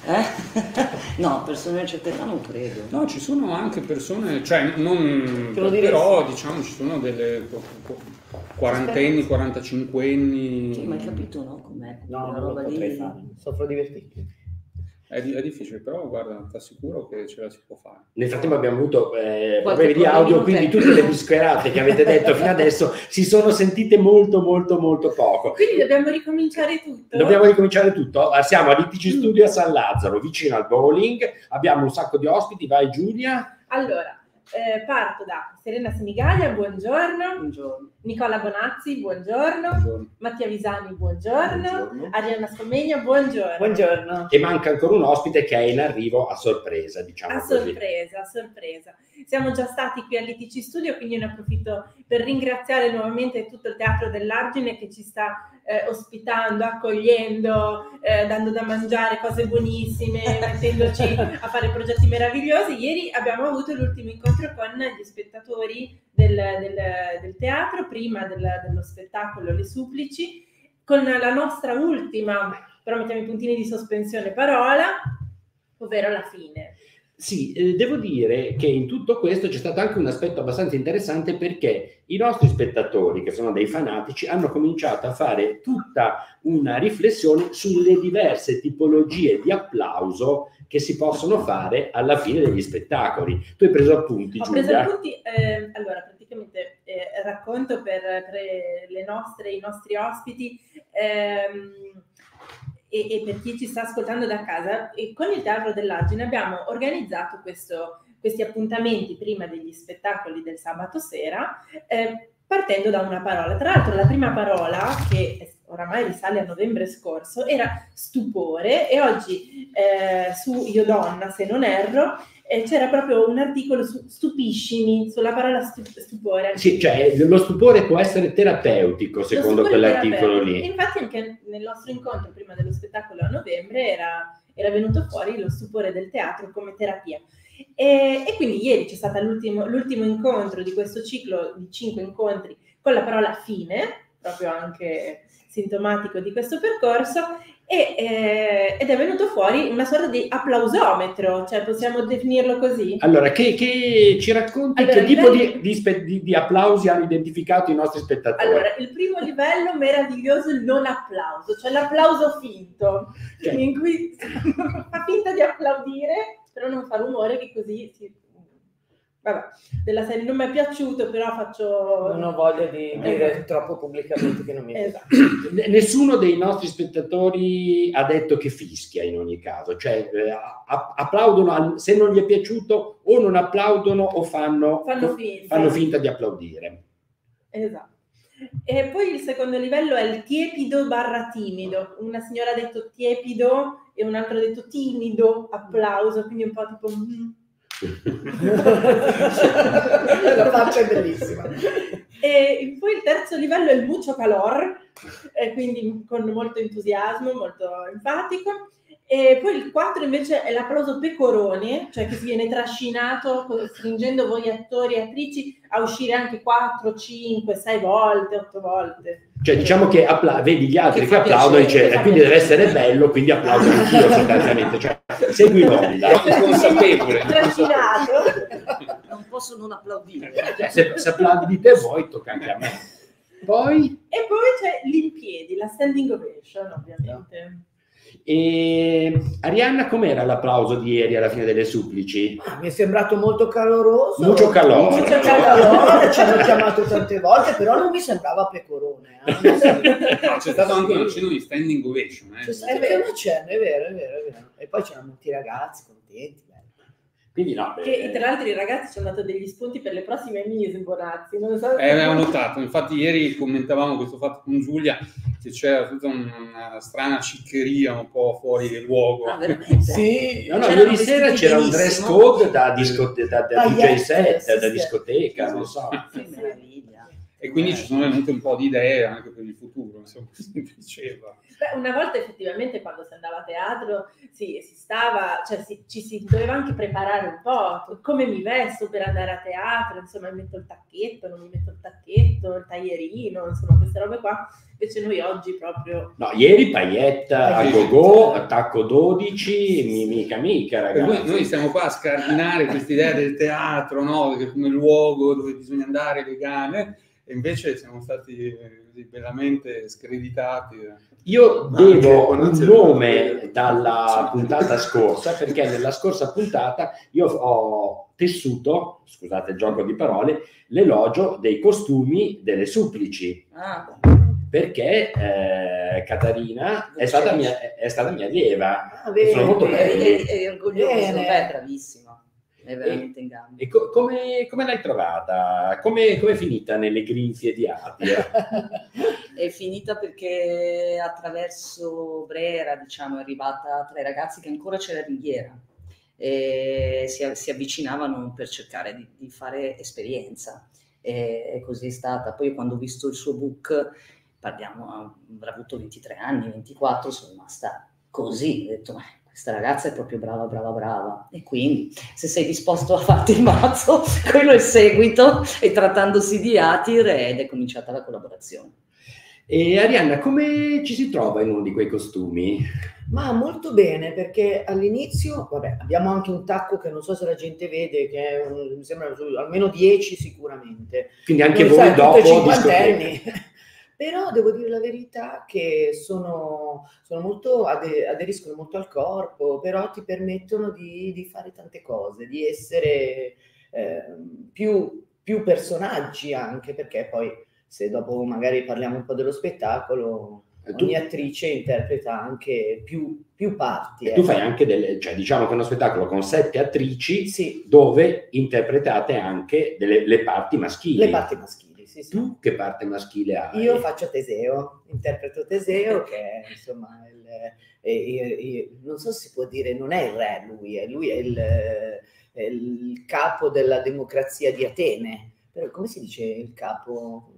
No, persone di una certa età non credo. No, ci sono anche persone, cioè non, Che lo però diciamo ci sono delle quarantenni, 45enni. Sì, ma hai capito, no? Com'è? No, Quella non lo roba potrei lì. fare, soffro divertiti. È difficile, però guarda, ti assicuro che ce la si può fare. Nel frattempo abbiamo avuto problemi di problemino audio, quindi tecnico. tutte le bischerate che avete detto fino adesso si sono sentite molto molto molto poco. Quindi dobbiamo ricominciare tutto? Dobbiamo ricominciare tutto. Siamo all'ITC Studio a San Lazzaro, vicino al bowling. Abbiamo un sacco di ospiti. Vai Giulia. Allora, parto da Serena Senigallia, buongiorno. Buongiorno. Nicola Bonazzi, buongiorno. Buongiorno. Mattia Visani, buongiorno. Buongiorno. Arianna Scomegna, buongiorno. Buongiorno. E manca ancora un ospite che è in arrivo a sorpresa, diciamo A così. sorpresa, a sorpresa. Siamo già stati qui all'ITC Studio, quindi ne approfitto per ringraziare nuovamente tutto il Teatro dell'Argine che ci sta ospitando, accogliendo, dando da mangiare cose buonissime, mettendoci a fare progetti meravigliosi. Ieri abbiamo avuto l'ultimo incontro con gli spettatori del teatro, prima dello spettacolo Le Supplici, con la nostra ultima, però mettiamo i puntini di sospensione, parola, ovvero la fine. Sì, devo dire che in tutto questo c'è stato anche un aspetto abbastanza interessante, perché i nostri spettatori, che sono dei fanatici, hanno cominciato a fare tutta una riflessione sulle diverse tipologie di applauso che si possono fare alla fine degli spettacoli. Tu hai preso appunti, Ho preso Giulia? appunti, allora praticamente racconto per i nostri ospiti e per chi ci sta ascoltando da casa. E con il Teatro dell'Argine abbiamo organizzato questi appuntamenti prima degli spettacoli del sabato sera, partendo da una parola. Tra l'altro la prima parola, che oramai risale a novembre scorso, era stupore, e oggi su Io Donna, se non erro, c'era proprio un articolo su stupiscimi, sulla parola stupore. Sì, cioè lo stupore può essere terapeutico, secondo quell'articolo lì. Infatti anche nel nostro incontro prima dello spettacolo a novembre era venuto fuori lo stupore del teatro come terapia. E quindi ieri c'è stato l'ultimo incontro di questo ciclo di 5 incontri con la parola fine, proprio anche sintomatico di questo percorso, ed è venuto fuori una sorta di applausometro, cioè possiamo definirlo così? Allora, che ci racconti Allora, che tipo di applausi hanno identificato i nostri spettatori? Allora, il primo livello meraviglioso è il non applauso, cioè l'applauso finto, in cui fa finta di applaudire, però non fa rumore, che così si... Vabbè, della serie non mi è piaciuto, però faccio... Non ho voglia di dire troppo pubblicamente che non mi piace. Esatto. Nessuno dei nostri spettatori ha detto che fischia in ogni caso, cioè applaudono se non gli è piaciuto, o non applaudono o fanno finta di applaudire. Esatto. E poi il secondo livello è il tiepido -- timido. Una signora ha detto tiepido e un altro ha detto timido, applauso, quindi un po' tipo... La faccia è bellissima. E poi il terzo livello è il mucho calor, quindi con molto entusiasmo, molto enfatico. E poi il 4 invece è l'applauso pecorone, cioè che si viene trascinato, stringendo voi attori e attrici a uscire anche 4, 5, 6 volte, 8 volte. Cioè diciamo che vedi gli altri che applaudono, e quindi deve essere bello, quindi applaudo anch'io sostanzialmente, cioè segui l'onda. Consapevole. Trascinato. Non posso non applaudire. Se applaudi di te vuoi, tocca anche a me. Poi? E poi c'è l'impiedi, la standing ovation, ovviamente. E Arianna, com'era l'applauso di ieri alla fine delle Supplici? Mi è sembrato molto caloroso. Mucho calore. Mucho calore, ci hanno chiamato tante volte, però non mi sembrava pecorone. No, c'è stato anche un cenno di standing ovation. C'è stato anche un accenno, è vero. E poi c'erano molti ragazzi contenti. Quindi no, Che tra l'altro i ragazzi ci hanno dato degli spunti per le prossime Miss Bonazzi. Non so avevo notato, infatti ieri commentavamo questo fatto con Giulia, che c'era tutta una strana sciccheria un po' fuori luogo. Ah, veramente? Sì, ieri sera c'era un dress code da DJ set, da discoteca, non so. Che meraviglia. E quindi ci sono venute un po' di idee anche per il futuro, insomma, si diceva. Beh, una volta effettivamente quando si andava a teatro si stava, cioè ci si doveva anche preparare un po', come mi vesto per andare a teatro, insomma mi metto il tacchetto, non mi metto il tacchetto, il taglierino, insomma queste robe qua. Invece noi oggi proprio... No, ieri pailletta a go-go, attacco 12, mica ragazzi. Noi stiamo qua a scardinare quest'idea del teatro, no? Come luogo dove bisogna andare legale, e invece siamo stati così bellamente screditati. Io devo un nome dalla puntata scorsa, perché nella scorsa puntata io ho tessuto, scusate il gioco di parole, l'elogio dei costumi delle supplici. Perché Caterina è stata mia allieva. Sono molto belli. È orgoglioso, è bravissima, è veramente in gamba. E come l'hai trovata? Come è finita nelle grinfie di Atria? È finita perché attraverso Brera, diciamo, è arrivata tra i ragazzi che ancora c'era ringhiera e si avvicinavano per cercare di fare esperienza, e così è stata. Poi quando ho visto il suo book, avrà avuto 23 anni, 24, sono rimasta così, ho detto, questa ragazza è proprio brava, e quindi se sei disposto a farti il mazzo, quello è il seguito, e trattandosi di Atir ed è cominciata la collaborazione. E Arianna, come ci si trova in uno di quei costumi? Ma molto bene, perché all'inizio, vabbè, abbiamo anche un tacco che non so se la gente vede, che è mi sembra almeno 10 sicuramente. Quindi anche voi dopo cinquantenni. Però devo dire la verità che sono molto, aderiscono molto al corpo, però ti permettono di fare tante cose, di essere più personaggi anche, perché poi se dopo magari parliamo un po' dello spettacolo, ogni attrice interpreta anche più parti. Tu fai anche cioè diciamo che è uno spettacolo con 7 attrici, sì, dove interpretate anche le parti maschili. Le parti maschili, sì. Tu che parte maschile hai? Io faccio Teseo, interpreto Teseo, che è insomma non so se si può dire, non è il re lui è il capo della democrazia di Atene. Come si dice il capo?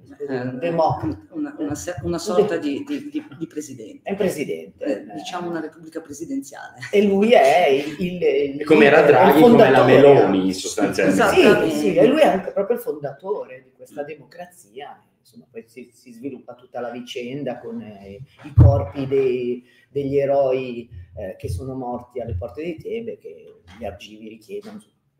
Una sorta di presidente. È un presidente. Diciamo una repubblica presidenziale. E lui è il come era Draghi, come la Meloni sostanzialmente. Sì, e lui è anche proprio il fondatore di questa democrazia. Insomma, poi si sviluppa tutta la vicenda con i corpi degli eroi che sono morti alle porte di Tebe, che gli argivi richiedono.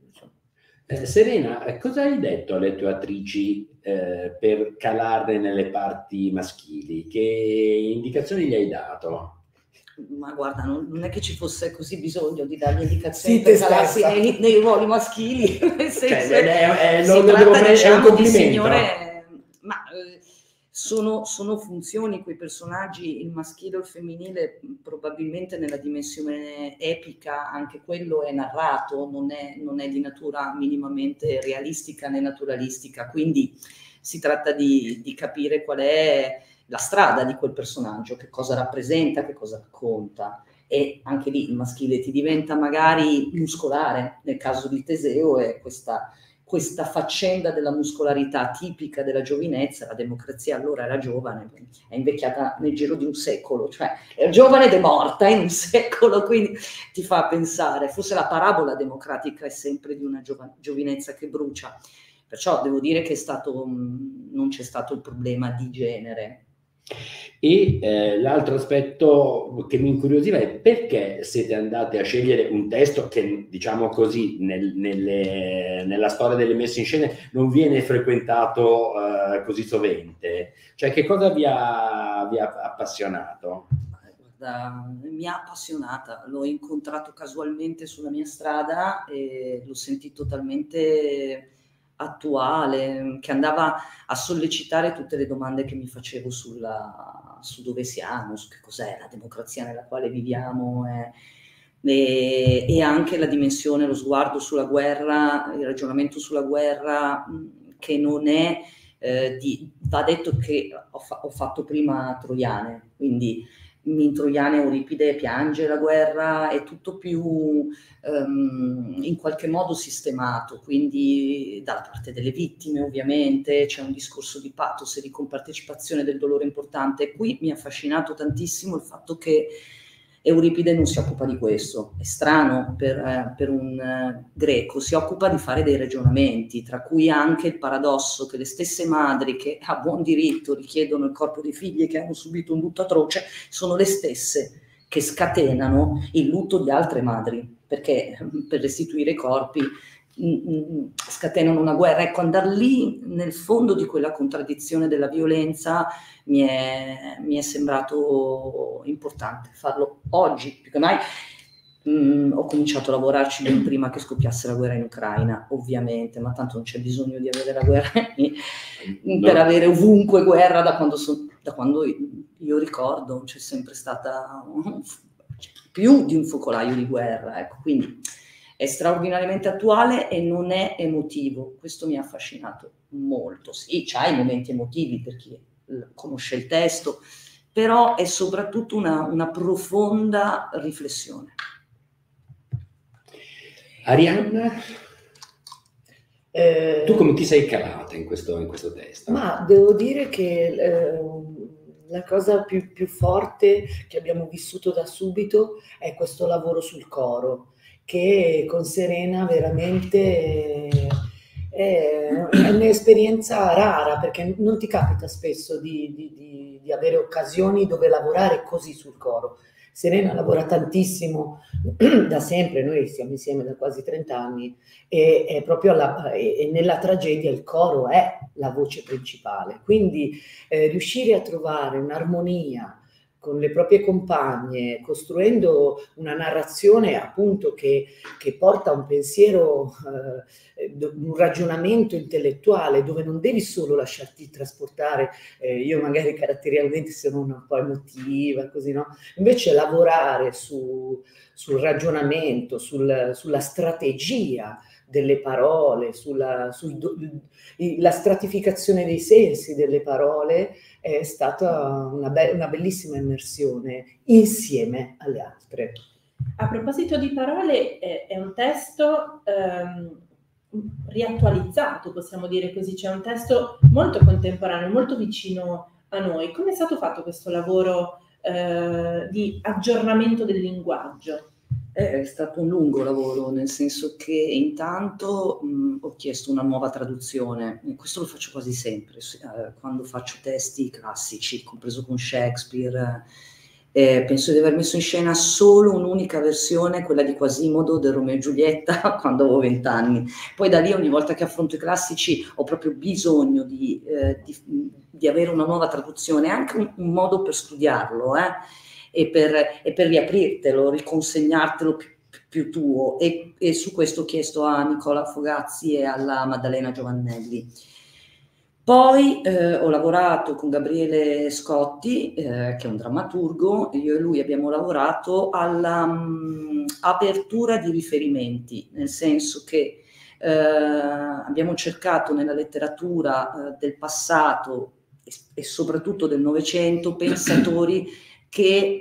Serena, cosa hai detto alle tue attrici per calarle nelle parti maschili? Che indicazioni gli hai dato? Ma guarda, non è che ci fosse così bisogno di dargli indicazioni per calarsi nei ruoli maschili. Nel senso, è un complimento. Signore, ma sono funzioni, quei personaggi, il maschile o il femminile, probabilmente nella dimensione epica anche quello è narrato, non è di natura minimamente realistica né naturalistica, quindi si tratta di capire qual è la strada di quel personaggio, che cosa rappresenta, che cosa racconta. E anche lì il maschile ti diventa magari muscolare, nel caso di Teseo è questa faccenda della muscolarità tipica della giovinezza. La democrazia allora era giovane, è invecchiata nel giro di un secolo, cioè è giovane ed è morta in un secolo, quindi ti fa pensare, forse la parabola democratica è sempre di una giovinezza che brucia, perciò devo dire che non c'è stato il problema di genere. E l'altro aspetto che mi incuriosiva è perché siete andate a scegliere un testo che, diciamo così, nella storia delle messe in scena non viene frequentato così sovente. Cioè, che cosa vi ha appassionato? Guarda, mi ha appassionata, l'ho incontrato casualmente sulla mia strada e l'ho sentito talmente attuale, che andava a sollecitare tutte le domande che mi facevo su dove siamo, su che cos'è la democrazia nella quale viviamo, e anche la dimensione, lo sguardo sulla guerra, il ragionamento sulla guerra, che non è va detto che ho fatto prima Troiane, quindi in Troiane Euripide piange la guerra, è tutto più in qualche modo sistemato, quindi dalla parte delle vittime ovviamente c'è un discorso di pathos e di compartecipazione del dolore importante. E qui mi ha affascinato tantissimo il fatto che Euripide non si occupa di questo, è strano per un greco, si occupa di fare dei ragionamenti, tra cui anche il paradosso che le stesse madri che a buon diritto richiedono il corpo dei figli che hanno subito un lutto atroce sono le stesse che scatenano il lutto di altre madri, perché per restituire i corpi scatenano una guerra. Ecco, andare lì nel fondo di quella contraddizione della violenza mi è sembrato importante farlo oggi, più che mai. Ho cominciato a lavorarci ben prima che scoppiasse la guerra in Ucraina, ovviamente, ma tanto non c'è bisogno di avere la guerra per avere ovunque guerra da quando io ricordo, c'è sempre stata più di un focolaio di guerra, ecco, quindi è straordinariamente attuale e non è emotivo. Questo mi ha affascinato molto. Sì, c'ha i momenti emotivi per chi conosce il testo, però è soprattutto una profonda riflessione. Arianna, tu come ti sei calata in questo testo? Ma devo dire che la cosa più forte che abbiamo vissuto da subito è questo lavoro sul coro, che con Serena veramente è un'esperienza rara, perché non ti capita spesso di avere occasioni dove lavorare così sul coro. Serena lavora tantissimo da sempre, noi stiamo insieme da quasi 30 anni e è proprio nella tragedia il coro è la voce principale, quindi riuscire a trovare un'armonia con le proprie compagne, costruendo una narrazione appunto che porta a un pensiero, un ragionamento intellettuale, dove non devi solo lasciarti trasportare, io magari caratterialmente sono un po' emotiva, così, no? Invece lavorare sul ragionamento, sulla strategia delle parole, la stratificazione dei sensi delle parole, è stata una bellissima immersione insieme alle altre. A proposito di parole, è un testo riattualizzato, possiamo dire così, c'è un testo molto contemporaneo, molto vicino a noi. Come è stato fatto questo lavoro di aggiornamento del linguaggio? È stato un lungo lavoro, nel senso che intanto ho chiesto una nuova traduzione, e questo lo faccio quasi sempre, quando faccio testi classici, compreso con Shakespeare. Penso di aver messo in scena solo un'unica versione, quella di Quasimodo del Romeo e Giulietta, quando avevo 20 anni. Poi da lì ogni volta che affronto i classici ho proprio bisogno di avere una nuova traduzione, anche un modo per studiarlo, e per riaprirtelo, riconsegnartelo più tuo, e su questo ho chiesto a Nicola Fogazzi e alla Maddalena Giovannelli. Poi ho lavorato con Gabriele Scotti, che è un drammaturgo, io e lui abbiamo lavorato all'apertura di riferimenti, nel senso che abbiamo cercato nella letteratura del passato e soprattutto del Novecento pensatori che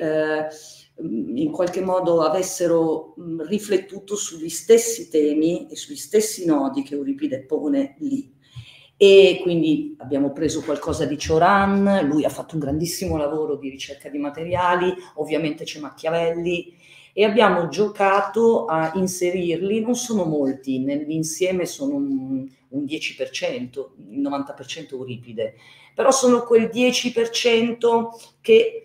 in qualche modo avessero riflettuto sugli stessi temi e sugli stessi nodi che Euripide pone lì. E quindi abbiamo preso qualcosa di Cioran, lui ha fatto un grandissimo lavoro di ricerca di materiali, ovviamente c'è Machiavelli, e abbiamo giocato a inserirli, non sono molti, nell'insieme sono un 10%, il 90% Euripide, però sono quel 10% che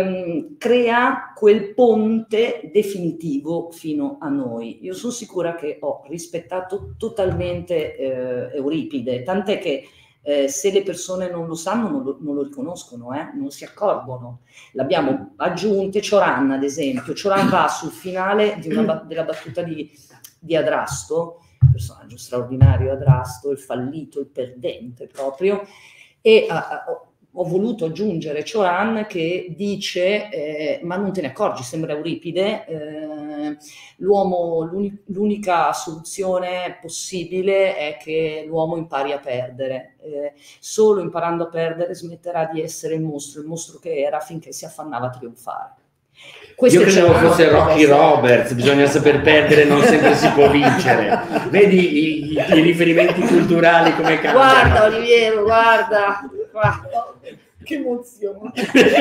crea quel ponte definitivo fino a noi. Io sono sicura che ho rispettato totalmente Euripide, tant'è che se le persone non lo sanno non lo riconoscono, non si accorgono. L'abbiamo aggiunte. Cioran, ad esempio, Cioran va sul finale della battuta di Adrasto, personaggio straordinario Adrasto, il fallito, il perdente proprio, e ho voluto aggiungere Cioran che dice ma non te ne accorgi, sembra Euripide, l'unica soluzione possibile è che l'uomo impari a perdere. Solo imparando a perdere smetterà di essere il mostro che era finché si affannava a trionfare. Io credevo fosse Rocky Roberts, bisogna saper perdere, non sempre si può vincere. Vedi i riferimenti culturali come cambiano. Guarda Oliviero, guarda. Che emozione.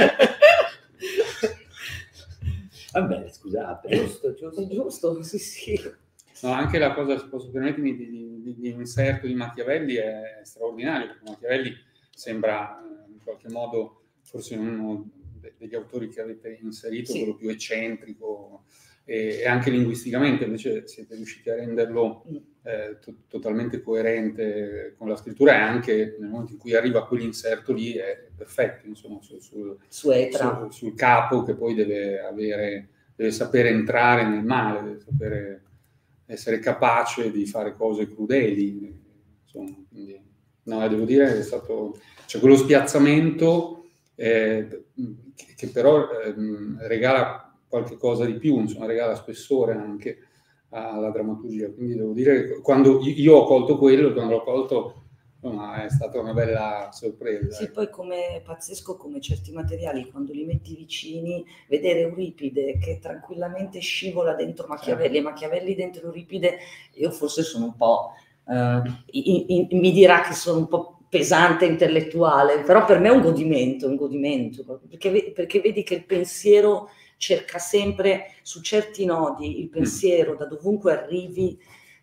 Vabbè, scusate. Giusto, sì. No, anche la cosa, se posso permettermi, di inserto di Machiavelli è straordinario, perché Machiavelli sembra in qualche modo forse uno degli autori che avete inserito, quello più eccentrico e anche linguisticamente, invece siete riusciti a renderlo totalmente coerente con la scrittura, e anche nel momento in cui arriva quell'inserto lì è perfetto, insomma, sul capo che poi deve sapere entrare nel male, deve sapere essere capace di fare cose crudeli, insomma, quindi, no, devo dire che è stato, cioè, quello spiazzamento che però regala qualche cosa di più, insomma, regala spessore anche alla drammaturgia, quindi devo dire che quando io ho colto quello, quando l'ho colto, insomma, è stata una bella sorpresa. Sì, poi come pazzesco come certi materiali, quando li metti vicini, vedere Euripide che tranquillamente scivola dentro Machiavelli e Machiavelli dentro Euripide, io forse sono un po', mi dirà che sono un po' pesante intellettuale, però per me è un godimento, perché vedi che il pensiero cerca sempre, su certi nodi, il pensiero da dovunque arrivi,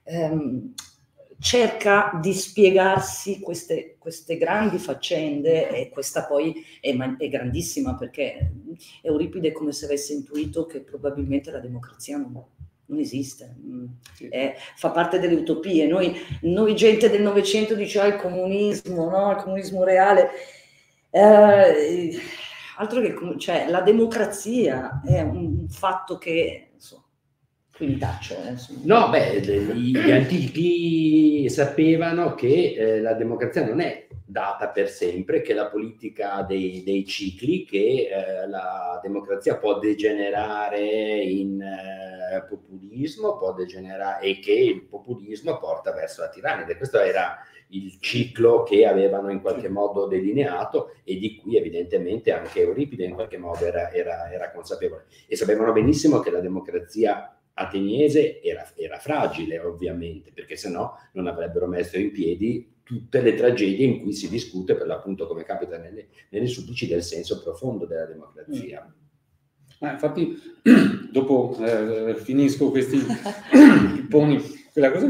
cerca di spiegarsi queste grandi faccende, e questa poi è grandissima, perché Euripide è come se avesse intuito che probabilmente la democrazia non esiste, fa parte delle utopie. Noi gente del Novecento diceva il comunismo, no? Il comunismo reale, altro che, cioè, la democrazia è un fatto che, insomma, qui mi taccio. No, beh, gli antichi sapevano che la democrazia non è data per sempre, che la politica ha dei cicli, che la democrazia può degenerare in populismo, può degenerare, e che il populismo porta verso la tirannide. Questo era il ciclo che avevano in qualche modo delineato, e di cui evidentemente anche Euripide in qualche modo era consapevole, e sapevano benissimo che la democrazia ateniese era fragile, ovviamente, perché sennò non avrebbero messo in piedi tutte le tragedie in cui si discute, per l'appunto, come capita nelle supplici, del senso profondo della democrazia. Infatti, dopo finisco questi poni, quella cosa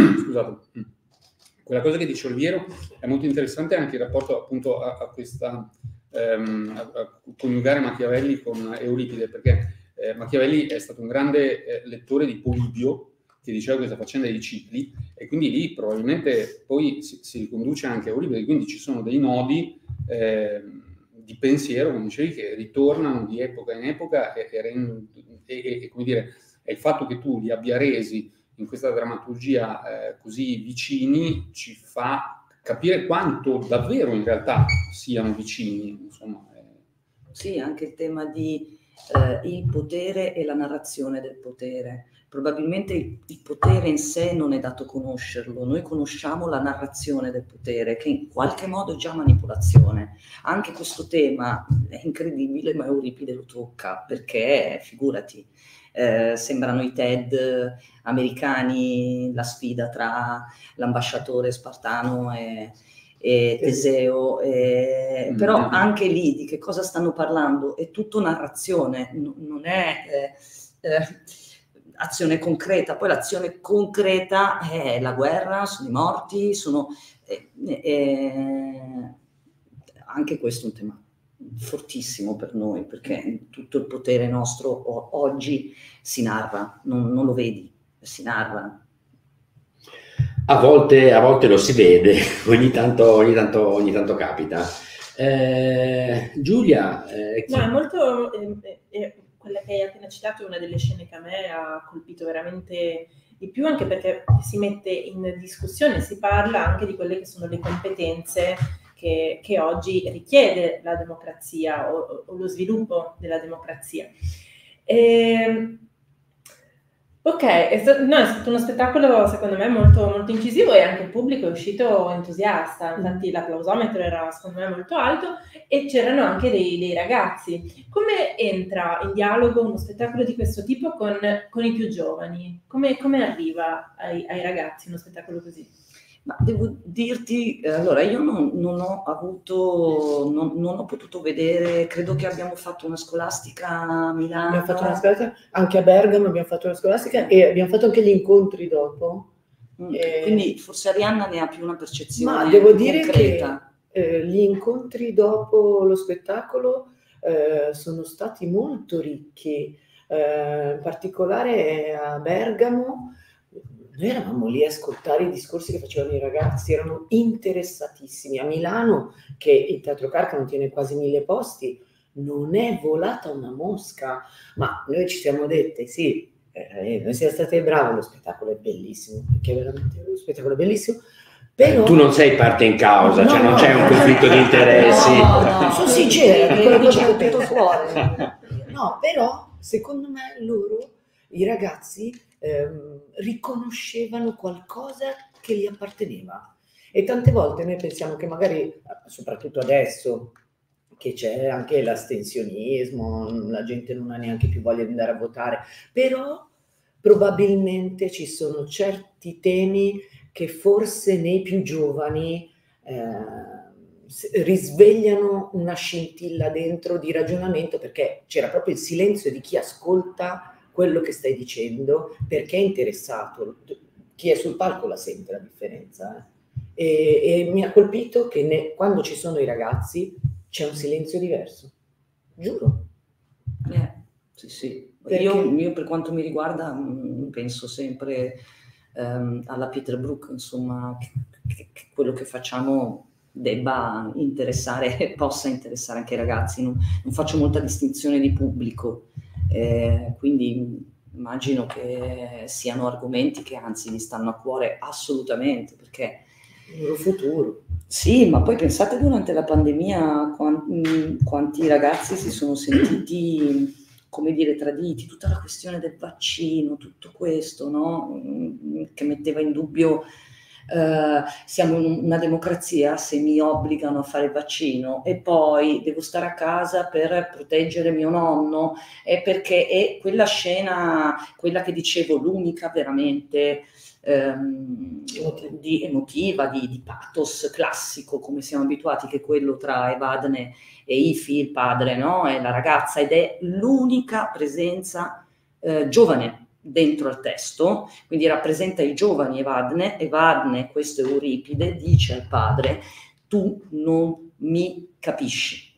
che dice Oliviero è molto interessante, anche in rapporto appunto a questa a coniugare Machiavelli con Euripide, perché Machiavelli è stato un grande lettore di Polibio, che diceva questa faccenda dei cicli, e quindi lì probabilmente poi si riconduce anche a Euripide, quindi ci sono dei nodi di pensiero, come dicevi, che ritornano di epoca in epoca, e come dire, è il fatto che tu li abbia resi in questa drammaturgia così vicini ci fa capire quanto davvero in realtà siano vicini, insomma. Sì, anche il tema di il potere e la narrazione del potere. Probabilmente il potere in sé non è dato conoscerlo, noi conosciamo la narrazione del potere, che in qualche modo è già manipolazione. Anche questo tema è incredibile, ma Euripide lo tocca, perché, figurati, sembrano i TED americani, la sfida tra l'ambasciatore spartano e Teseo, però anche lì di che cosa stanno parlando? È tutto narrazione, non è azione concreta. Poi l'azione concreta è la guerra, sono i morti, anche questo è un tema fortissimo per noi, perché tutto il potere nostro oggi si narra, non lo vedi, si narra. A volte lo si vede, ogni tanto capita. Giulia? No, è molto... quella che hai appena citato è una delle scene che a me ha colpito veramente di più, anche perché si mette in discussione, si parla anche di quelle che sono le competenze che oggi richiede la democrazia o lo sviluppo della democrazia. Ok, è stato uno spettacolo secondo me molto, molto incisivo e anche il pubblico è uscito entusiasta, infatti l'applausometro era secondo me molto alto e c'erano anche dei ragazzi. Come entra in dialogo uno spettacolo di questo tipo con i più giovani? Come arriva ai ragazzi uno spettacolo così? Ma devo dirti, allora io non ho potuto vedere, credo che abbiamo fatto una scolastica a Milano. Abbiamo fatto una scolastica, anche a Bergamo abbiamo fatto una scolastica e abbiamo fatto anche gli incontri dopo. Quindi forse Arianna ne ha più una percezione ma devo dire concreta. Che gli incontri dopo lo spettacolo sono stati molto ricchi, in particolare a Bergamo. Noi eravamo lì a ascoltare i discorsi che facevano i ragazzi, erano interessatissimi. A Milano, che il Teatro Carcano tiene quasi 1000 posti, non è volata una mosca, ma noi ci siamo dette, sì, noi siamo state brave, lo spettacolo è bellissimo, perché è veramente lo spettacolo è bellissimo. Però... Tu non sei parte in causa, no, cioè non c'è un conflitto di interessi. No, sono sincera, quello che c'è tutto fuori. No, però secondo me i ragazzi riconoscevano qualcosa che gli apparteneva e tante volte noi pensiamo che magari, soprattutto adesso che c'è anche l'astensionismo, la gente non ha neanche più voglia di andare a votare, però probabilmente ci sono certi temi che forse nei più giovani risvegliano una scintilla dentro di ragionamento, perché c'era proprio il silenzio di chi ascolta quello che stai dicendo, perché è interessato. Chi è sul palco la sente la differenza. E mi ha colpito che quando ci sono i ragazzi c'è un silenzio diverso. Giuro. Sì. Io per quanto mi riguarda penso sempre alla Peter Brook, insomma, che quello che facciamo debba interessare e possa interessare anche i ragazzi. Non faccio molta distinzione di pubblico. Quindi immagino che siano argomenti che anzi gli stanno a cuore assolutamente, perché il loro futuro. Sì, ma poi pensate durante la pandemia quanti ragazzi si sono sentiti, come dire, traditi, tutta la questione del vaccino, tutto questo, no? Che metteva in dubbio siamo una democrazia, se mi obbligano a fare il vaccino e poi devo stare a casa per proteggere mio nonno, perché quella scena, quella che dicevo, l'unica veramente emotiva, di pathos classico, come siamo abituati, che è quello tra Evadne e Ifi, il padre, no? E la ragazza, ed è l'unica presenza giovane dentro al testo, quindi rappresenta i giovani Evadne, questo è Euripide, dice al padre: tu non mi capisci,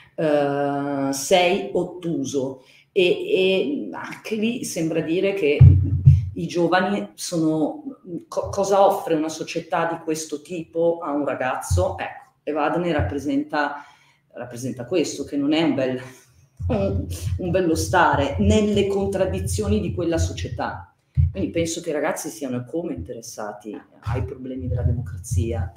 sei ottuso, e anche lì sembra dire che i giovani sono, cosa offre una società di questo tipo a un ragazzo? Ecco, Evadne rappresenta questo, che non è un bello stare nelle contraddizioni di quella società. Quindi penso che i ragazzi siano come interessati ai problemi della democrazia.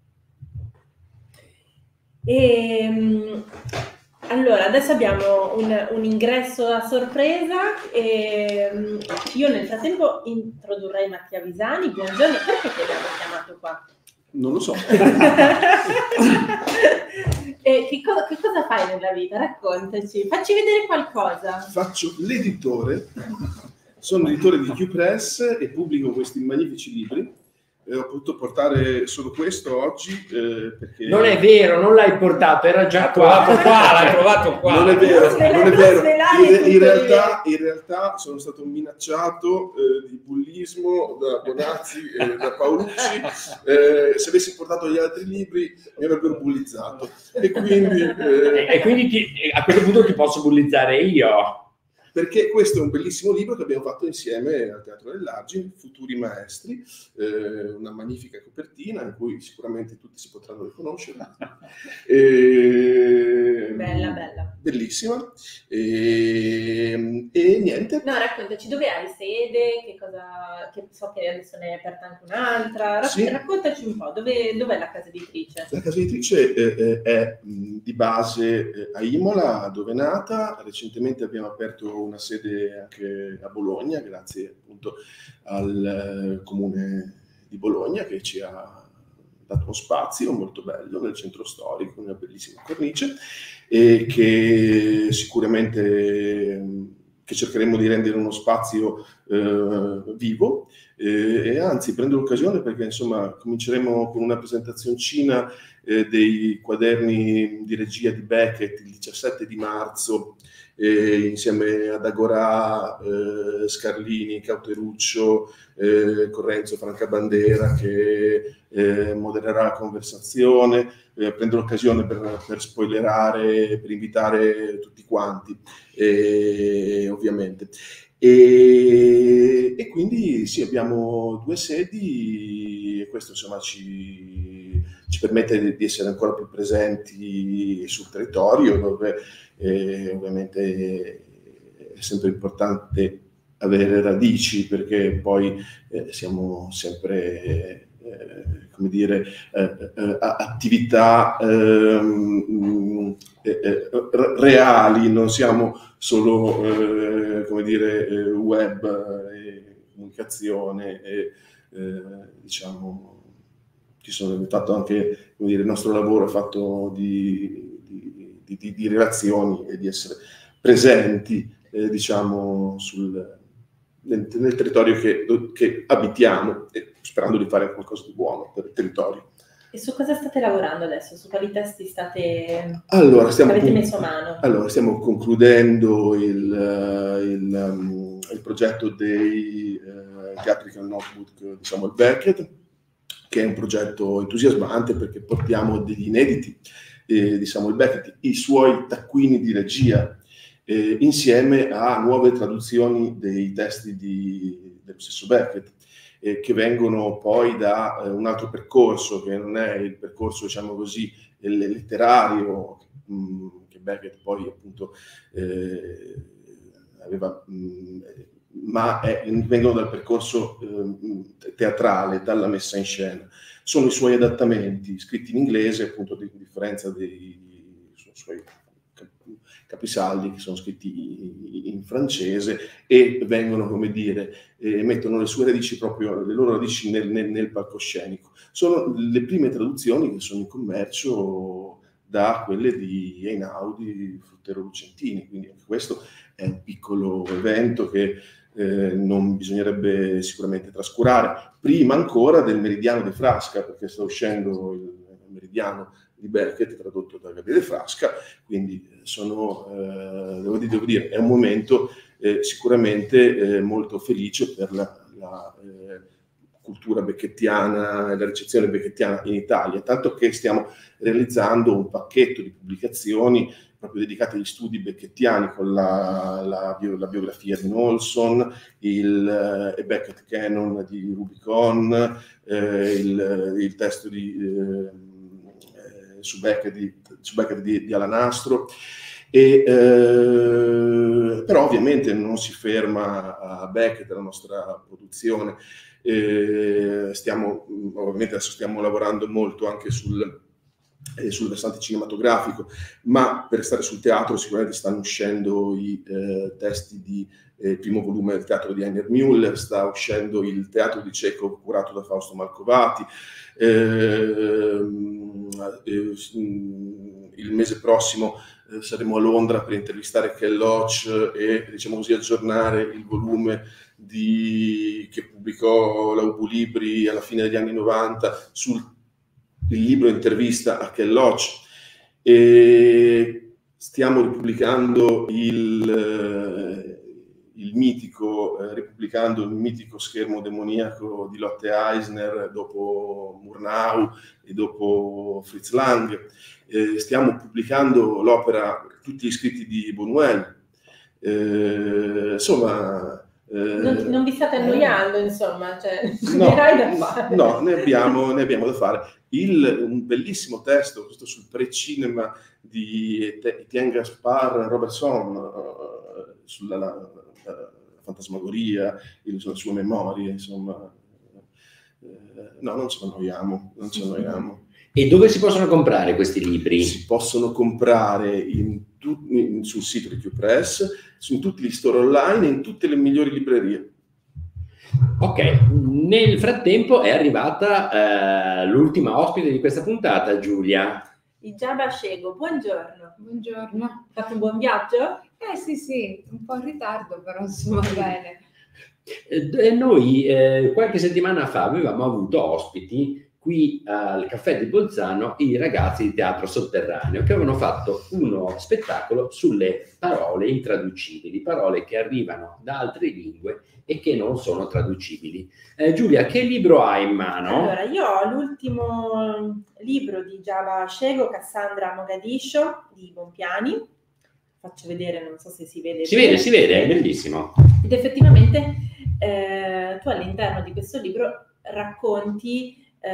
Allora, adesso abbiamo un ingresso a sorpresa e io nel frattempo introdurrei Mattia Visani. Buongiorno, perché ti abbiamo chiamato qua? Non lo so. Che cosa fai nella vita? Raccontaci, facci vedere qualcosa. Faccio l'editore, sono editore di Q-Press e pubblico questi magnifici libri. Ho potuto portare solo questo oggi perché... Non è vero, non l'hai portato, era già qua. L'hai trovato qua. Non è vero, non è vero. In realtà sono stato minacciato di bullismo da Bonazzi e da Paolucci. Se avessi portato gli altri libri mi avrebbero bullizzato. E quindi a questo punto ti posso bullizzare io. Perché questo è un bellissimo libro che abbiamo fatto insieme al Teatro dell'Argine, Futuri Maestri, una magnifica copertina in cui sicuramente tutti si potranno riconoscere. Bella. Bellissima. E niente. No, raccontaci dove hai sede, che so che adesso ne è aperta anche un'altra. Raccontaci un po', dov'è la casa editrice? La casa editrice è di base a Imola, dove è nata. Recentemente abbiamo aperto una sede anche a Bologna, grazie appunto al comune di Bologna che ci ha dato uno spazio molto bello nel centro storico, una bellissima cornice, e che sicuramente che cercheremo di rendere uno spazio vivo, e anzi prendo l'occasione perché insomma cominceremo con una presentazioncina dei quaderni di regia di Beckett il 17 di marzo, insieme ad Agorà, Scarlini, Cauteruccio, Correnzo Francabandera che modererà la conversazione. Prendo l'occasione per spoilerare, per invitare tutti quanti, ovviamente. E quindi sì, abbiamo 2 sedi e questo insomma ci permette di essere ancora più presenti sul territorio, dove ovviamente è sempre importante avere radici, perché poi siamo sempre come dire attività reali, non siamo solo come dire web e comunicazione e diciamo ci sono fatto anche, come dire, il nostro lavoro è fatto di relazioni e di essere presenti diciamo nel territorio che abitiamo, e sperando di fare qualcosa di buono per il territorio. E su cosa state lavorando adesso? Su quali testi avete messo a mano? Allora, stiamo concludendo il progetto dei Theatrical Notebook di Samuel Beckett, che è un progetto entusiasmante perché portiamo degli inediti di Samuel Beckett, i suoi taccuini di regia, insieme a nuove traduzioni dei testi dello stesso Beckett, che vengono poi da un altro percorso, che non è il percorso, diciamo così, letterario, che Beckett poi appunto aveva, ma vengono dal percorso teatrale, dalla messa in scena. Sono i suoi adattamenti, scritti in inglese, appunto, a differenza dei suoi capisaldi che sono scritti in francese, e vengono, come dire, mettono le sue radici, proprio le loro radici nel palcoscenico. Sono le prime traduzioni che sono in commercio da quelle di Einaudi, Fruttero Lucentini, quindi anche questo è un piccolo evento che non bisognerebbe sicuramente trascurare, prima ancora del Meridiano di Frasca, perché sta uscendo il Meridiano di Beckett tradotto da Gabriele Frasca, quindi devo dire, è un momento sicuramente molto felice per la cultura beckettiana e la ricezione beckettiana in Italia, tanto che stiamo realizzando un pacchetto di pubblicazioni proprio dedicate agli studi beckettiani, con la biografia di Olson, il Beckett Canon di Rubicon, il testo su Beckett di Alanastro, però ovviamente non si ferma a Beckett la nostra produzione. Ovviamente adesso stiamo lavorando molto anche sul versante cinematografico, ma per stare sul teatro sicuramente stanno uscendo i testi il primo volume del teatro di Heiner Müller, sta uscendo il teatro di Chekhov curato da Fausto Malcovati. Il mese prossimo saremo a Londra per intervistare Ken Loach e, diciamo così, aggiornare il volume che pubblicò la Ubu Libri alla fine degli anni 90 sul libro intervista a Ken Loach, e stiamo ripubblicando il mitico Schermo demoniaco di Lotte Eisner dopo Murnau e dopo Fritz Lang. Stiamo pubblicando l'opera, tutti gli scritti di Buñuel. Insomma, Non vi state annoiando, insomma, cioè, no, ne abbiamo da fare. Un bellissimo testo, questo sul pre-cinema di Etienne Gaspard Robertson, sulla fantasmagoria, sulle sue memorie, insomma. No, non ci annoiamo. E dove si possono comprare questi libri? Si possono comprare sul sito di QPress, in tutti gli store online e in tutte le migliori librerie. Ok, nel frattempo è arrivata l'ultima ospite di questa puntata, Giulia. Ijaba Shego, buongiorno. Buongiorno. Fatto un buon viaggio? Sì, un po' in ritardo, però insomma bene. Noi qualche settimana fa avevamo avuto ospiti qui al Caffè di Bolzano i ragazzi di Teatro Sotterraneo che avevano fatto uno spettacolo sulle parole intraducibili, parole che arrivano da altre lingue e che non sono traducibili. Giulia, che libro hai in mano? Allora, io ho l'ultimo libro di Ijaba Shego, Cassandra Mogadiscio, di Bompiani. Faccio vedere, non so se si vede. Si vede, è bellissimo. Ed effettivamente tu all'interno di questo libro racconti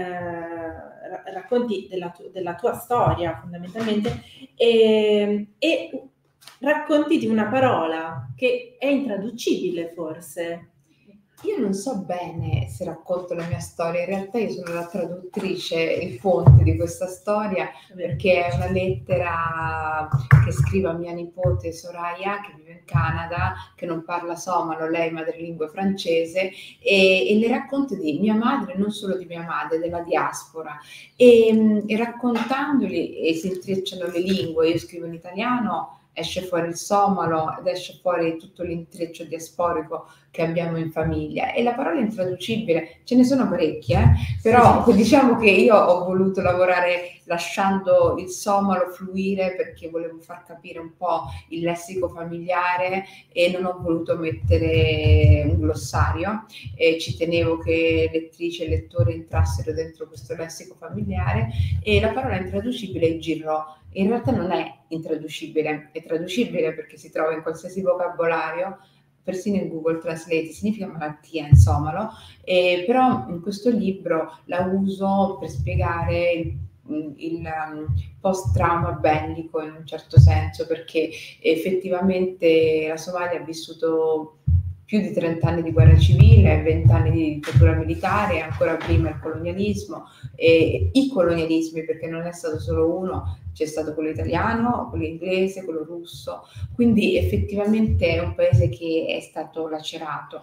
della tua storia fondamentalmente e racconti di una parola che è intraducibile forse. Io non so bene se racconto la mia storia, in realtà io sono la traduttrice e fonte di questa storia perché è una lettera che scrivo a mia nipote Soraya che vive in Canada, che non parla somalo, lei è madrelingua francese e le racconto di mia madre, non solo di mia madre, della diaspora e raccontandoli e si intrecciano le lingue, io scrivo in italiano, esce fuori il somalo ed esce fuori tutto l'intreccio diasporico che abbiamo in famiglia e la parola intraducibile, ce ne sono parecchie, però diciamo che io ho voluto lavorare lasciando il somalo fluire perché volevo far capire un po' il lessico familiare e non ho voluto mettere un glossario e ci tenevo che lettrici e lettori entrassero dentro questo lessico familiare e la parola intraducibile è girò. In realtà non è intraducibile, è traducibile perché si trova in qualsiasi vocabolario, persino in Google Translate, significa malattia in somalo, però in questo libro la uso per spiegare il post-trauma bellico in un certo senso, perché effettivamente la Somalia ha vissuto più di 30 anni di guerra civile, 20 anni di dittatura militare, ancora prima il colonialismo e i colonialismi, perché non è stato solo uno, c'è stato quello italiano, quello inglese, quello russo, quindi effettivamente è un paese che è stato lacerato.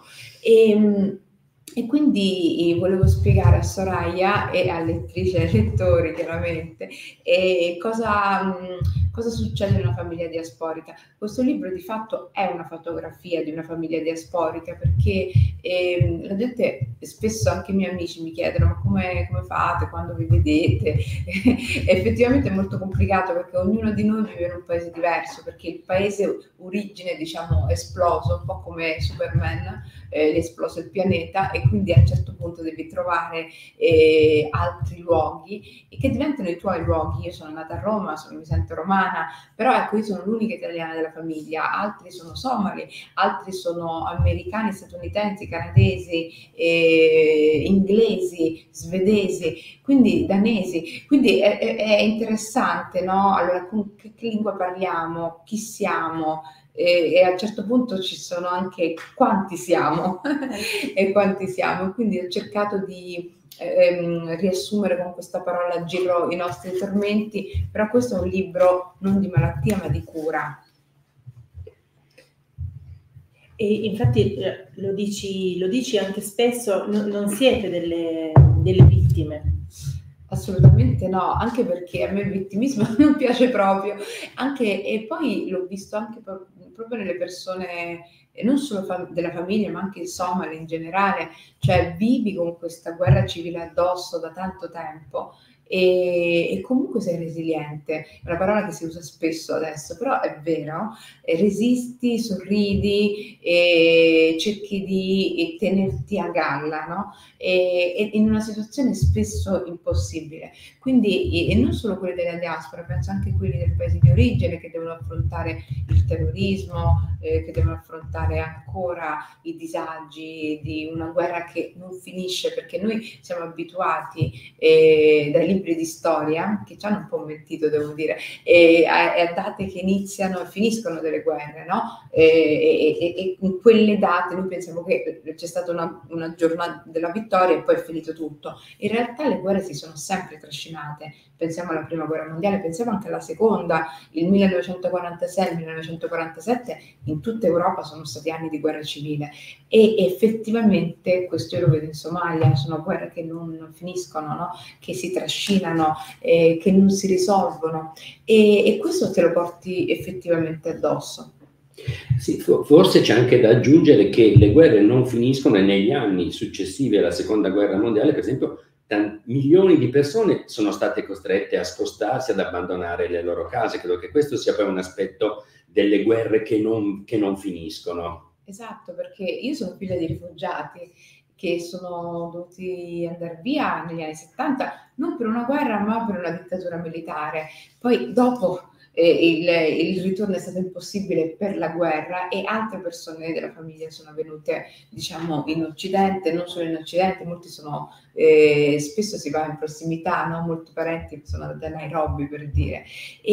E quindi volevo spiegare a Soraya e alle lettrici e ai lettori chiaramente cosa succede in una famiglia diasporica. Questo libro di fatto è una fotografia di una famiglia diasporica perché la gente, spesso anche i miei amici mi chiedono ma come fate, quando vi vedete? Effettivamente è molto complicato perché ognuno di noi vive in un paese diverso, perché il paese origine diciamo è esploso, un po' come Superman, è esploso il pianeta e quindi a un certo punto devi trovare altri luoghi e che diventano i tuoi luoghi. Io sono nata a Roma, mi sento romana, però ecco io sono l'unica italiana della famiglia, altri sono somali, altri sono americani, statunitensi, canadesi, inglesi, svedesi, quindi danesi, quindi è interessante, no? Allora con che lingua parliamo, chi siamo? E a un certo punto ci sono anche quanti siamo e quanti siamo, quindi ho cercato di riassumere con questa parola giro i nostri tormenti, però questo è un libro non di malattia ma di cura. E infatti lo dici anche spesso, non siete delle vittime. Assolutamente no, anche perché a me il vittimismo non piace proprio, e poi l'ho visto anche proprio nelle persone, non solo della famiglia, ma anche in Somalia in generale, cioè vivi con questa guerra civile addosso da tanto tempo e comunque sei resiliente. È una parola che si usa spesso adesso, però è vero, resisti, sorridi, cerchi di tenerti a galla, no? E in una situazione spesso impossibile. Quindi, e non solo quelli della diaspora, penso anche quelli del paese di origine che devono affrontare il terrorismo, che devono affrontare ancora i disagi di una guerra che non finisce, perché noi siamo abituati dai libri di storia, che ci hanno un po' mentito, devo dire, a date che iniziano e finiscono delle guerre, no? E in quelle date noi pensiamo che c'è stata una giornata della vittoria e poi è finito tutto. In realtà le guerre si sono sempre trascinate. Pensiamo alla prima guerra mondiale, pensiamo anche alla seconda, il 1946, il 1947, in tutta Europa sono stati anni di guerra civile e effettivamente questo io lo vedo in Somalia, sono guerre che non finiscono, no? Che si trascinano, che non si risolvono e questo te lo porti effettivamente addosso. Sì, forse c'è anche da aggiungere che le guerre non finiscono e negli anni successivi alla seconda guerra mondiale, per esempio, milioni di persone sono state costrette a spostarsi, ad abbandonare le loro case. Credo che questo sia poi un aspetto delle guerre che non finiscono. Esatto, perché io sono figlia di rifugiati che sono dovuti andare via negli anni 70, non per una guerra ma per una dittatura militare. Poi dopo il ritorno è stato impossibile per la guerra e altre persone della famiglia sono venute, diciamo, in Occidente, non solo in Occidente, molti sono, spesso si va in prossimità, no? Molti parenti sono andati a Nairobi, per dire.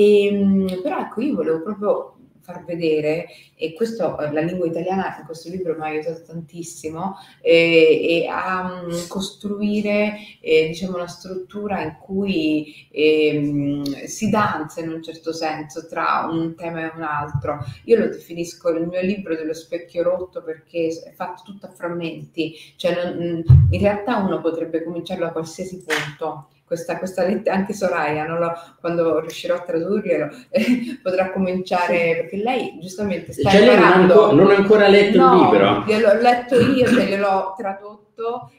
Però ecco, io volevo proprio far vedere, e questo la lingua italiana in questo libro mi ha aiutato tantissimo, e a costruire diciamo una struttura in cui si danza in un certo senso tra un tema e un altro. Io lo definisco il mio libro dello specchio rotto perché è fatto tutto a frammenti, cioè in realtà uno potrebbe cominciarlo a qualsiasi punto. Questa lettera, anche Soraya, quando riuscirò a tradurglielo, potrà cominciare, perché lei giustamente sta imparando. Non ha ancora letto il libro? Gliel'ho letto io, cioè gliel'ho tradotto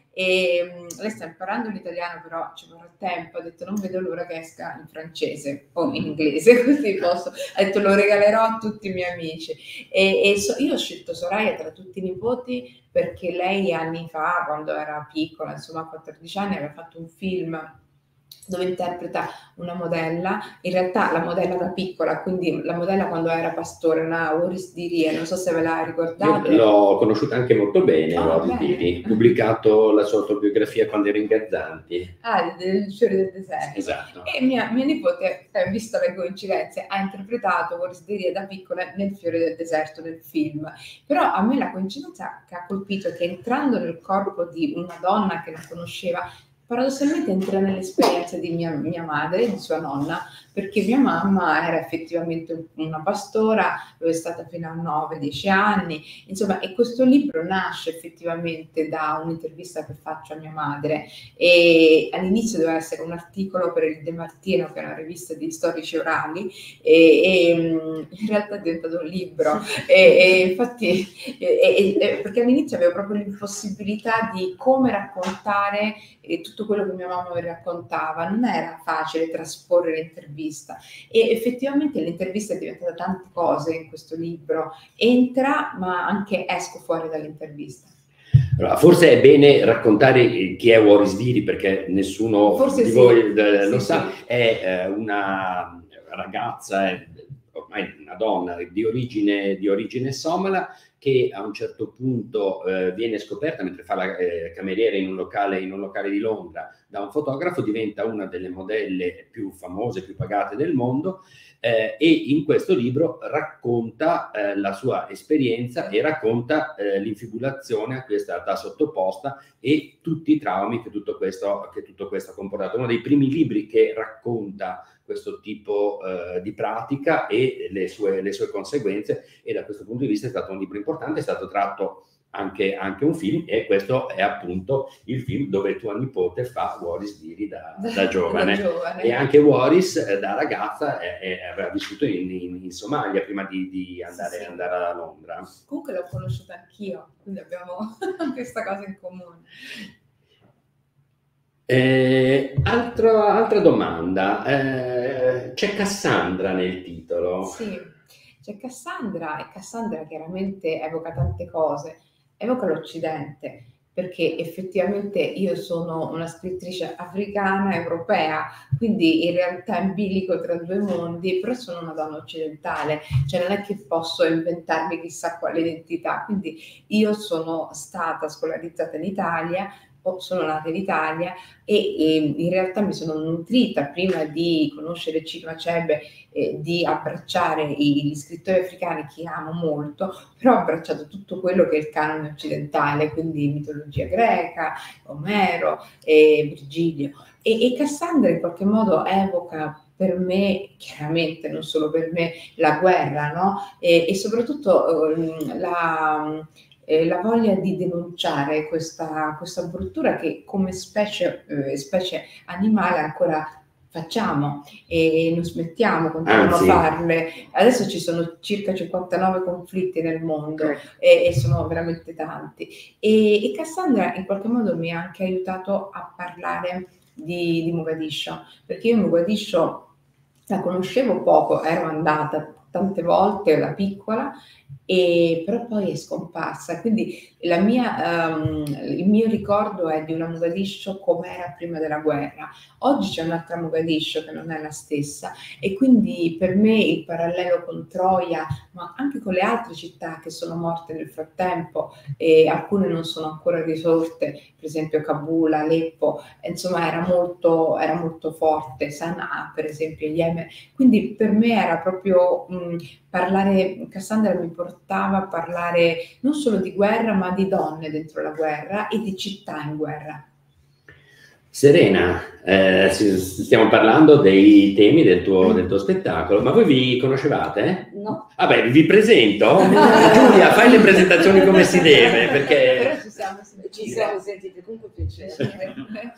e lei sta imparando l'italiano, però ci vorrà tempo. Ha detto non vedo l'ora che esca in francese o in inglese, così posso. Ha detto lo regalerò a tutti i miei amici. Io ho scelto Soraya tra tutti i nipoti perché lei anni fa, quando era piccola, insomma a 14 anni, aveva fatto un film dove interpreta una modella, in realtà la modella da piccola, quindi la modella quando era pastore, una Waris Dirie, non so se ve la ricordate. Io l'ho conosciuta anche molto bene, Waris Dirie, pubblicato la sua autobiografia quando ero in Gazzanti. Del Fiore del Deserto. Esatto. E mia nipote, visto le coincidenze, ha interpretato Waris Dirie da piccola nel Fiore del Deserto, nel film. Però a me la coincidenza che ha colpito è che entrando nel corpo di una donna che non conosceva, paradossalmente entra nell'esperienza di mia madre e di sua nonna, perché mia mamma era effettivamente una pastora, lo è stata fino a 9-10 anni, insomma, e questo libro nasce effettivamente da un'intervista che faccio a mia madre e all'inizio doveva essere un articolo per il De Martino, che è una rivista di storici orali, e in realtà è diventato un libro, e infatti perché all'inizio avevo proprio l'impossibilità di come raccontare tutto quello che mia mamma mi raccontava, non era facile trasporre l'intervista e effettivamente l'intervista è diventata tante cose in questo libro, entra ma anche esco fuori dall'intervista. Allora, forse è bene raccontare chi è Waris Dirie perché nessuno forse di voi lo sa. È una ragazza, è ormai una donna di origine somala che a un certo punto viene scoperta mentre fa la cameriera in un locale di Londra da un fotografo, diventa una delle modelle più famose, più pagate del mondo, e in questo libro racconta la sua esperienza e racconta l'infibulazione a cui è stata sottoposta e tutti i traumi che tutto questo ha comportato. Uno dei primi libri che racconta questo tipo di pratica e le sue conseguenze, e da questo punto di vista è stato un libro importante, è stato tratto anche un film, e questo è appunto il film dove tua nipote fa Waris Dirie da giovane. E anche Waris da ragazza aveva vissuto in Somalia prima di andare a Londra. Comunque l'ho conosciuta anch'io, quindi abbiamo questa cosa in comune. Altra domanda, c'è Cassandra nel titolo. Sì, c'è Cassandra, e Cassandra chiaramente evoca tante cose, evoca l'Occidente, perché effettivamente io sono una scrittrice africana europea, quindi in realtà in bilico tra due mondi, però sono una donna occidentale, cioè non è che posso inventarmi chissà quale identità, quindi io sono stata scolarizzata in Italia, sono nata in Italia e in realtà mi sono nutrita prima di conoscere Chinua Achebe, di abbracciare gli scrittori africani che amo molto, però ho abbracciato tutto quello che è il canone occidentale, quindi mitologia greca, Omero, Virgilio, e Cassandra in qualche modo evoca per me, chiaramente non solo per me, la guerra, no? E soprattutto la voglia di denunciare questa bruttura che come specie animale ancora facciamo e non smettiamo, continuiamo a farle. Adesso ci sono circa 59 conflitti nel mondo e sono veramente tanti. E Cassandra in qualche modo mi ha anche aiutato a parlare di Mogadiscio, perché io Mogadiscio la conoscevo poco, ero andata tante volte da piccola, però poi è scomparsa, quindi il mio ricordo è di una Mogadiscio come era prima della guerra. Oggi c'è un'altra Mogadiscio che non è la stessa e quindi per me il parallelo con Troia, ma anche con le altre città che sono morte nel frattempo e alcune non sono ancora risorte, per esempio Kabul, Aleppo, insomma era molto forte, Sana'a per esempio, Yemen, quindi per me era proprio parlare, Cassandra mi portava a parlare non solo di guerra ma di donne dentro la guerra e di città in guerra. Serena, stiamo parlando dei temi del tuo spettacolo, ma voi vi conoscevate? No. Vabbè, vi presento. Giulia, fai le presentazioni come si deve, perché... Però ci siamo sentiti, comunque piacere.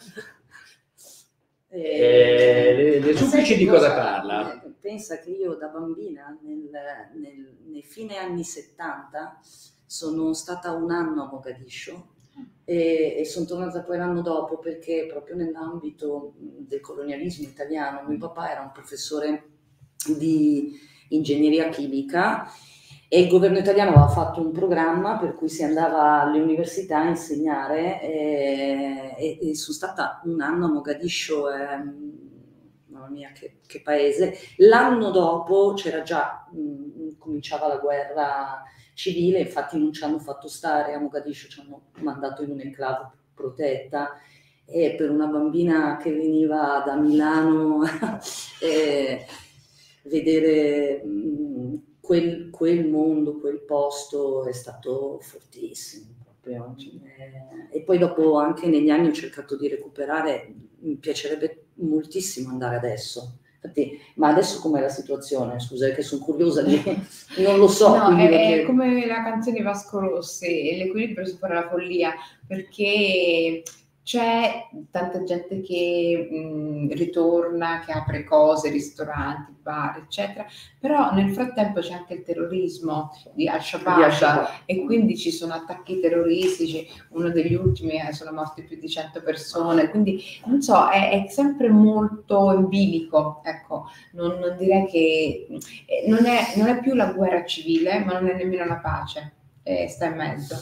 Le supplici di cosa parla? Pensa che io da bambina, nei fine anni 70, sono stata un anno a Mogadiscio e sono tornata poi l'anno dopo perché proprio nell'ambito del colonialismo italiano mio papà era un professore di ingegneria chimica e il governo italiano aveva fatto un programma per cui si andava alle università a insegnare e sono stata un anno a Mogadiscio, mamma mia che paese. L'anno dopo c'era già, cominciava la guerra civile, infatti non ci hanno fatto stare a Mogadiscio, ci hanno mandato in un'enclave protetta e per una bambina che veniva da Milano vedere quel mondo, quel posto è stato fortissimo proprio. E poi dopo anche negli anni ho cercato di recuperare, mi piacerebbe moltissimo andare adesso. Infatti, ma adesso com'è la situazione? Scusa, che sono curiosa non lo so. No, è come la canzone di Vasco Rossi, l'equilibrio supera la follia, perché c'è tanta gente che ritorna, che apre cose, ristoranti, bar, eccetera, però nel frattempo c'è anche il terrorismo di Al-Shabaab e quindi ci sono attacchi terroristici, uno degli ultimi sono morti più di 100 persone, quindi non so, è sempre molto in bilico, ecco, non direi che non è più la guerra civile, ma non è nemmeno la pace, sta in mezzo.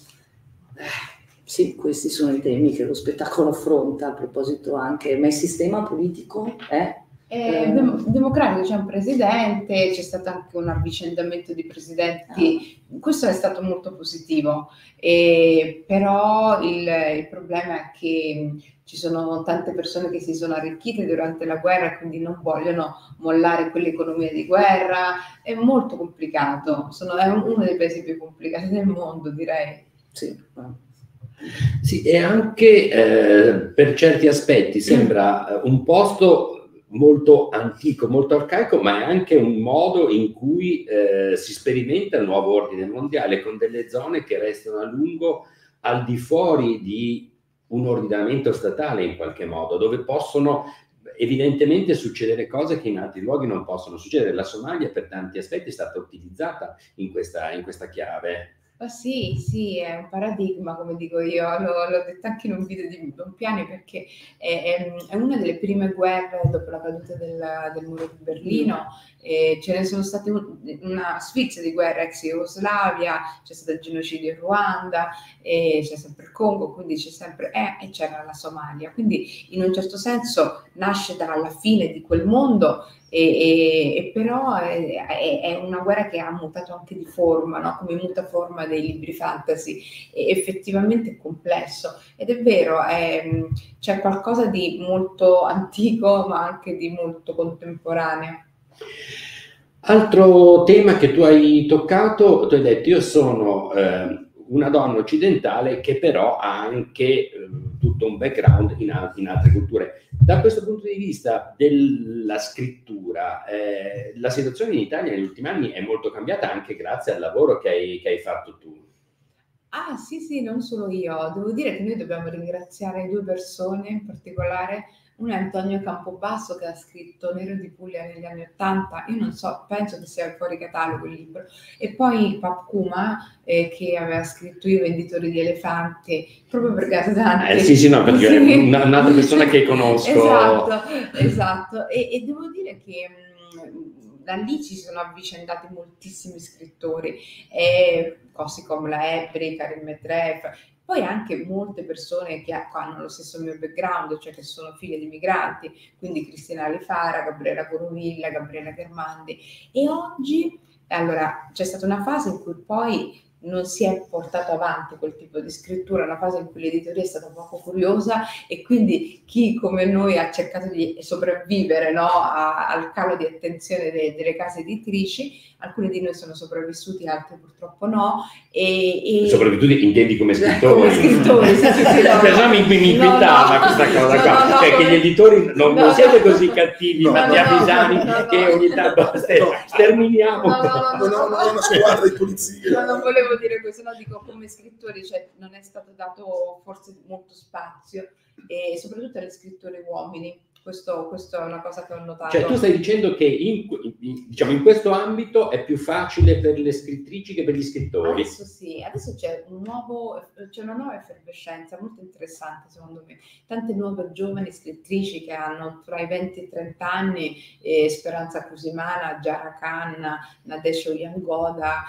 Sì, questi sono i temi che lo spettacolo affronta, a proposito anche, ma il sistema politico è? Democratico, c'è un presidente, c'è stato anche un avvicendamento di presidenti, questo è stato molto positivo, però il problema è che ci sono tante persone che si sono arricchite durante la guerra, quindi non vogliono mollare quell'economia di guerra, è molto complicato, è uno dei paesi più complicati del mondo, direi. Sì. Sì, e anche per certi aspetti sembra un posto molto antico, molto arcaico, ma è anche un modo in cui si sperimenta il nuovo ordine mondiale con delle zone che restano a lungo al di fuori di un ordinamento statale in qualche modo, dove possono evidentemente succedere cose che in altri luoghi non possono succedere. La Somalia per tanti aspetti è stata utilizzata in questa chiave. Ma sì, è un paradigma, come dico io, l'ho detto anche in un video di Bompiani, perché è una delle prime guerre dopo la caduta del muro di Berlino. Ce ne sono state una sfilza di guerre ex Jugoslavia, c'è stato il genocidio in Ruanda, c'è sempre il Congo, quindi c'è sempre, e c'era la Somalia. Quindi in un certo senso nasce dalla fine di quel mondo, e però è una guerra che ha mutato anche di forma, no? Come muta forma dei libri fantasy, e effettivamente è complesso, ed è vero, c'è qualcosa di molto antico ma anche di molto contemporaneo. Altro tema che tu hai toccato, tu hai detto: io sono una donna occidentale che però ha anche tutto un background in altre culture. Da questo punto di vista della scrittura, la situazione in Italia negli ultimi anni è molto cambiata, anche grazie al lavoro che hai fatto tu. Ah sì, non solo io. Devo dire che noi dobbiamo ringraziare 2 persone in particolare. Uno è Antonio Campobasso, che ha scritto Nero di Puglia negli anni '80, io non so, penso che sia fuori catalogo il libro, e poi Papcuma, che aveva scritto Io venditore di elefanti, proprio per Gasante. Sì, no, perché è un'altra persona che conosco. Esatto, e devo dire che da lì ci sono avvicendati moltissimi scrittori, Così come la Ebri, Karim Metref, poi anche molte persone che hanno lo stesso mio background, cioè che sono figlie di migranti, quindi Cristina Alifara, Gabriela Corovilla, Gabriela Germandi. E oggi, allora, c'è stata una fase in cui poi non si è portato avanti quel tipo di scrittura, una fase in cui l'editoria è stata poco curiosa, e quindi chi come noi ha cercato di sopravvivere, no, al calo di attenzione delle case editrici. Alcuni di noi sono sopravvissuti, altri purtroppo no. Sopravvissuti intendi come scrittori? Come scrittori, sì, mi invitava questa cosa qua, cioè che gli editori non siete così cattivi, ma di Avisani, che ogni tanto sterminiamo. No, una squadra di polizia. Non volevo dire questo, no, dico come scrittori, cioè, non è stato dato forse molto spazio, e soprattutto agli scrittori uomini. Questo è una cosa che ho notato. Cioè tu stai dicendo che in questo ambito è più facile per le scrittrici che per gli scrittori? Adesso sì, adesso c'è una nuova effervescenza molto interessante, secondo me. Tante nuove giovani scrittrici che hanno tra i 20 e i 30 anni, Speranza Cusimana, Jara Khan, Nadesh Oyangoda,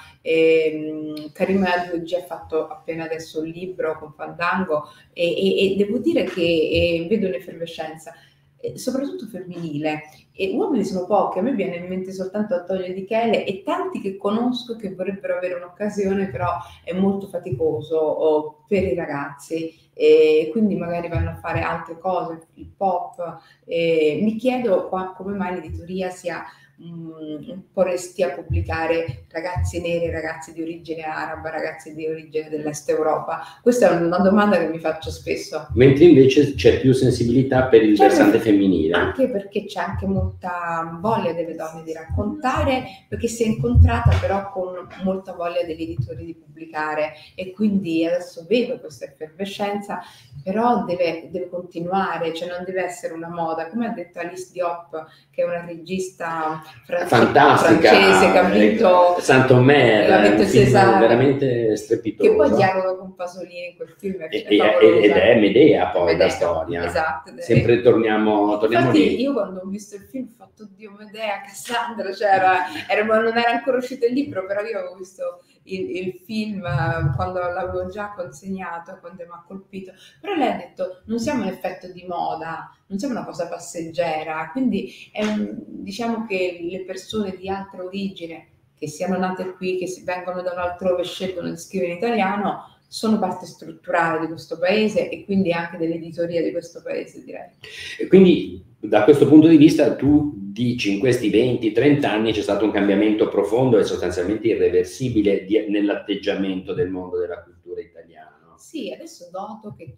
Karima Adouji ha fatto appena adesso un libro con Fandango, e devo dire che vedo un'effervescenza, soprattutto femminile, e uomini sono pochi. A me viene in mente soltanto Antonio Di Chele e tanti che conosco che vorrebbero avere un'occasione, però è molto faticoso per i ragazzi, e quindi magari vanno a fare altre cose, il pop. Mi chiedo come mai l'editoria sia un po' resti a pubblicare ragazzi neri, ragazzi di origine araba, ragazzi di origine dell'Est Europa. Questa è una domanda che mi faccio spesso. Mentre invece c'è più sensibilità per il versante femminile. Anche perché c'è anche molta voglia delle donne di raccontare, perché si è incontrata però con molta voglia degli editori di pubblicare, e quindi adesso vedo questa effervescenza, però deve continuare, cioè non deve essere una moda, come ha detto Alice Diop, che è una regista fantastica, francese, che ha vinto Saint-Omer, un film veramente strepitoso, che poi dialoga con Pasolini in quel film, ed è Medea poi la storia. Esatto, sempre torniamo infatti lì. Io quando ho visto il film ho fatto Dio, Medea, Cassandra, cioè non era ancora uscito il libro, però io avevo visto il film quando l'avevo già consegnato, quando mi ha colpito. Però lei ha detto: non siamo un effetto di moda, non siamo una cosa passeggera, quindi diciamo che le persone di altra origine, che siano nate qui, che vengono da un altrove e scelgono di scrivere in italiano, sono parte strutturale di questo paese, e quindi anche dell'editoria di questo paese, direi. Quindi da questo punto di vista tu dici: in questi 20-30 anni c'è stato un cambiamento profondo e sostanzialmente irreversibile nell'atteggiamento del mondo della cultura italiana. Sì, adesso noto che c'è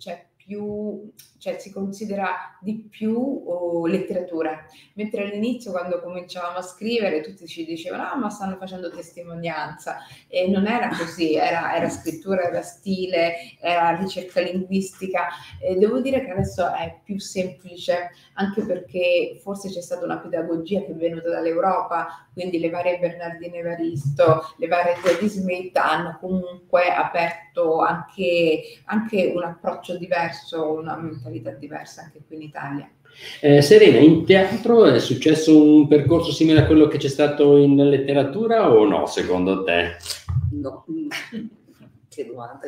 più, cioè si considera di più letteratura, mentre all'inizio quando cominciavamo a scrivere tutti ci dicevano ma stanno facendo testimonianza, e non era così, era scrittura, era stile, era ricerca linguistica, e devo dire che adesso è più semplice, anche perché forse c'è stata una pedagogia che è venuta dall'Europa, quindi le varie Bernardine Evaristo, le varie Zadie Smith hanno comunque aperto anche un approccio diverso, una mentalità diversa anche qui in Italia. Serena, in teatro è successo un percorso simile a quello che c'è stato in letteratura o no, secondo te? No, che domanda.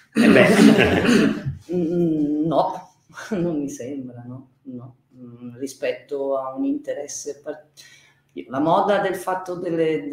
No, non mi sembra, no. Rispetto a un interesse la moda del fatto delle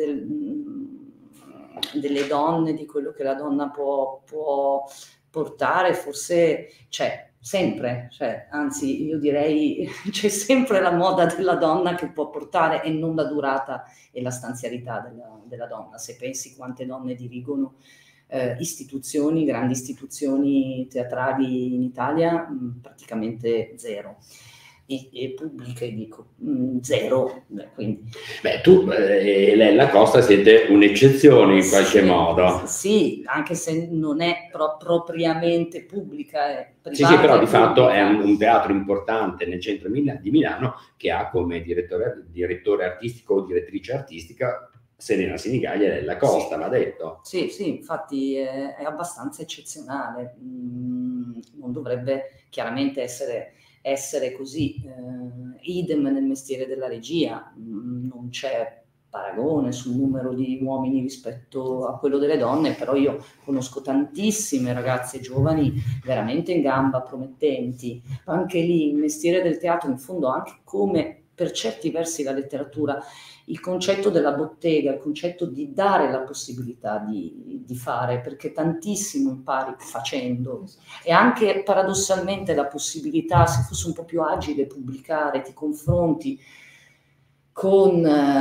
donne, di quello che la donna può portare, forse c'è sempre, anzi io direi c'è sempre la moda della donna che può portare, e non la durata e la stanzialità della donna. Se pensi quante donne dirigono istituzioni, grandi istituzioni teatrali in Italia, praticamente zero. E pubbliche dico zero, quindi. Tu e Lella Costa siete un'eccezione in qualche modo. Sì, anche se non è propriamente pubblica, è privata. Sì, però di fatto è un teatro importante nel centro di Milano, che ha come direttore artistico o direttrice artistica Serena Sinigallia e Lella Costa, va detto. Sì, infatti è abbastanza eccezionale, non dovrebbe chiaramente essere così. Idem nel mestiere della regia, non c'è paragone sul numero di uomini rispetto a quello delle donne, però io conosco tantissime ragazze giovani veramente in gamba, promettenti. Anche lì il mestiere del teatro, in fondo, anche come per certi versi la letteratura, il concetto della bottega, il concetto di dare la possibilità di fare, perché tantissimo impari facendo, e anche paradossalmente la possibilità, se fosse un po' più agile, pubblicare, ti confronti con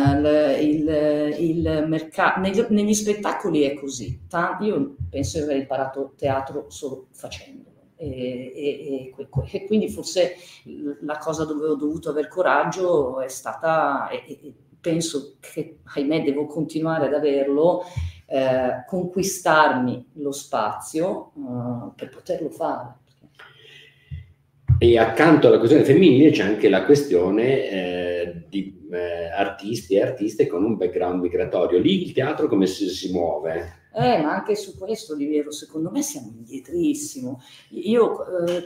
il mercato. Negli spettacoli è così. Io penso di aver imparato teatro solo facendolo. E quindi forse la cosa dove ho dovuto aver coraggio è stata, e penso che ahimè devo continuare ad averlo, conquistarmi lo spazio per poterlo fare. E accanto alla questione femminile c'è anche la questione di artisti e artiste con un background migratorio. Lì il teatro come si muove? Ma anche su questo, Oliviero, secondo me siamo indietrissimo. Io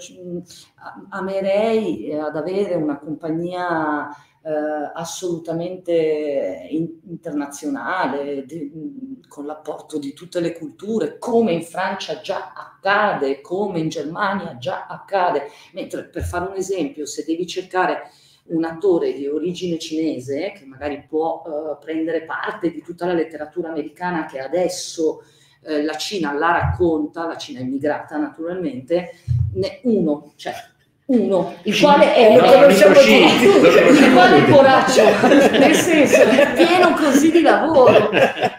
amerei ad avere una compagnia assolutamente internazionale, con l'apporto di tutte le culture, come in Francia già accade, come in Germania già accade. Mentre, per fare un esempio, se devi cercare un attore di origine cinese che magari può prendere parte di tutta la letteratura americana che adesso la Cina la racconta, la Cina è immigrata naturalmente, uno, il quale è il quale coraggio, nel senso è pieno così di lavoro.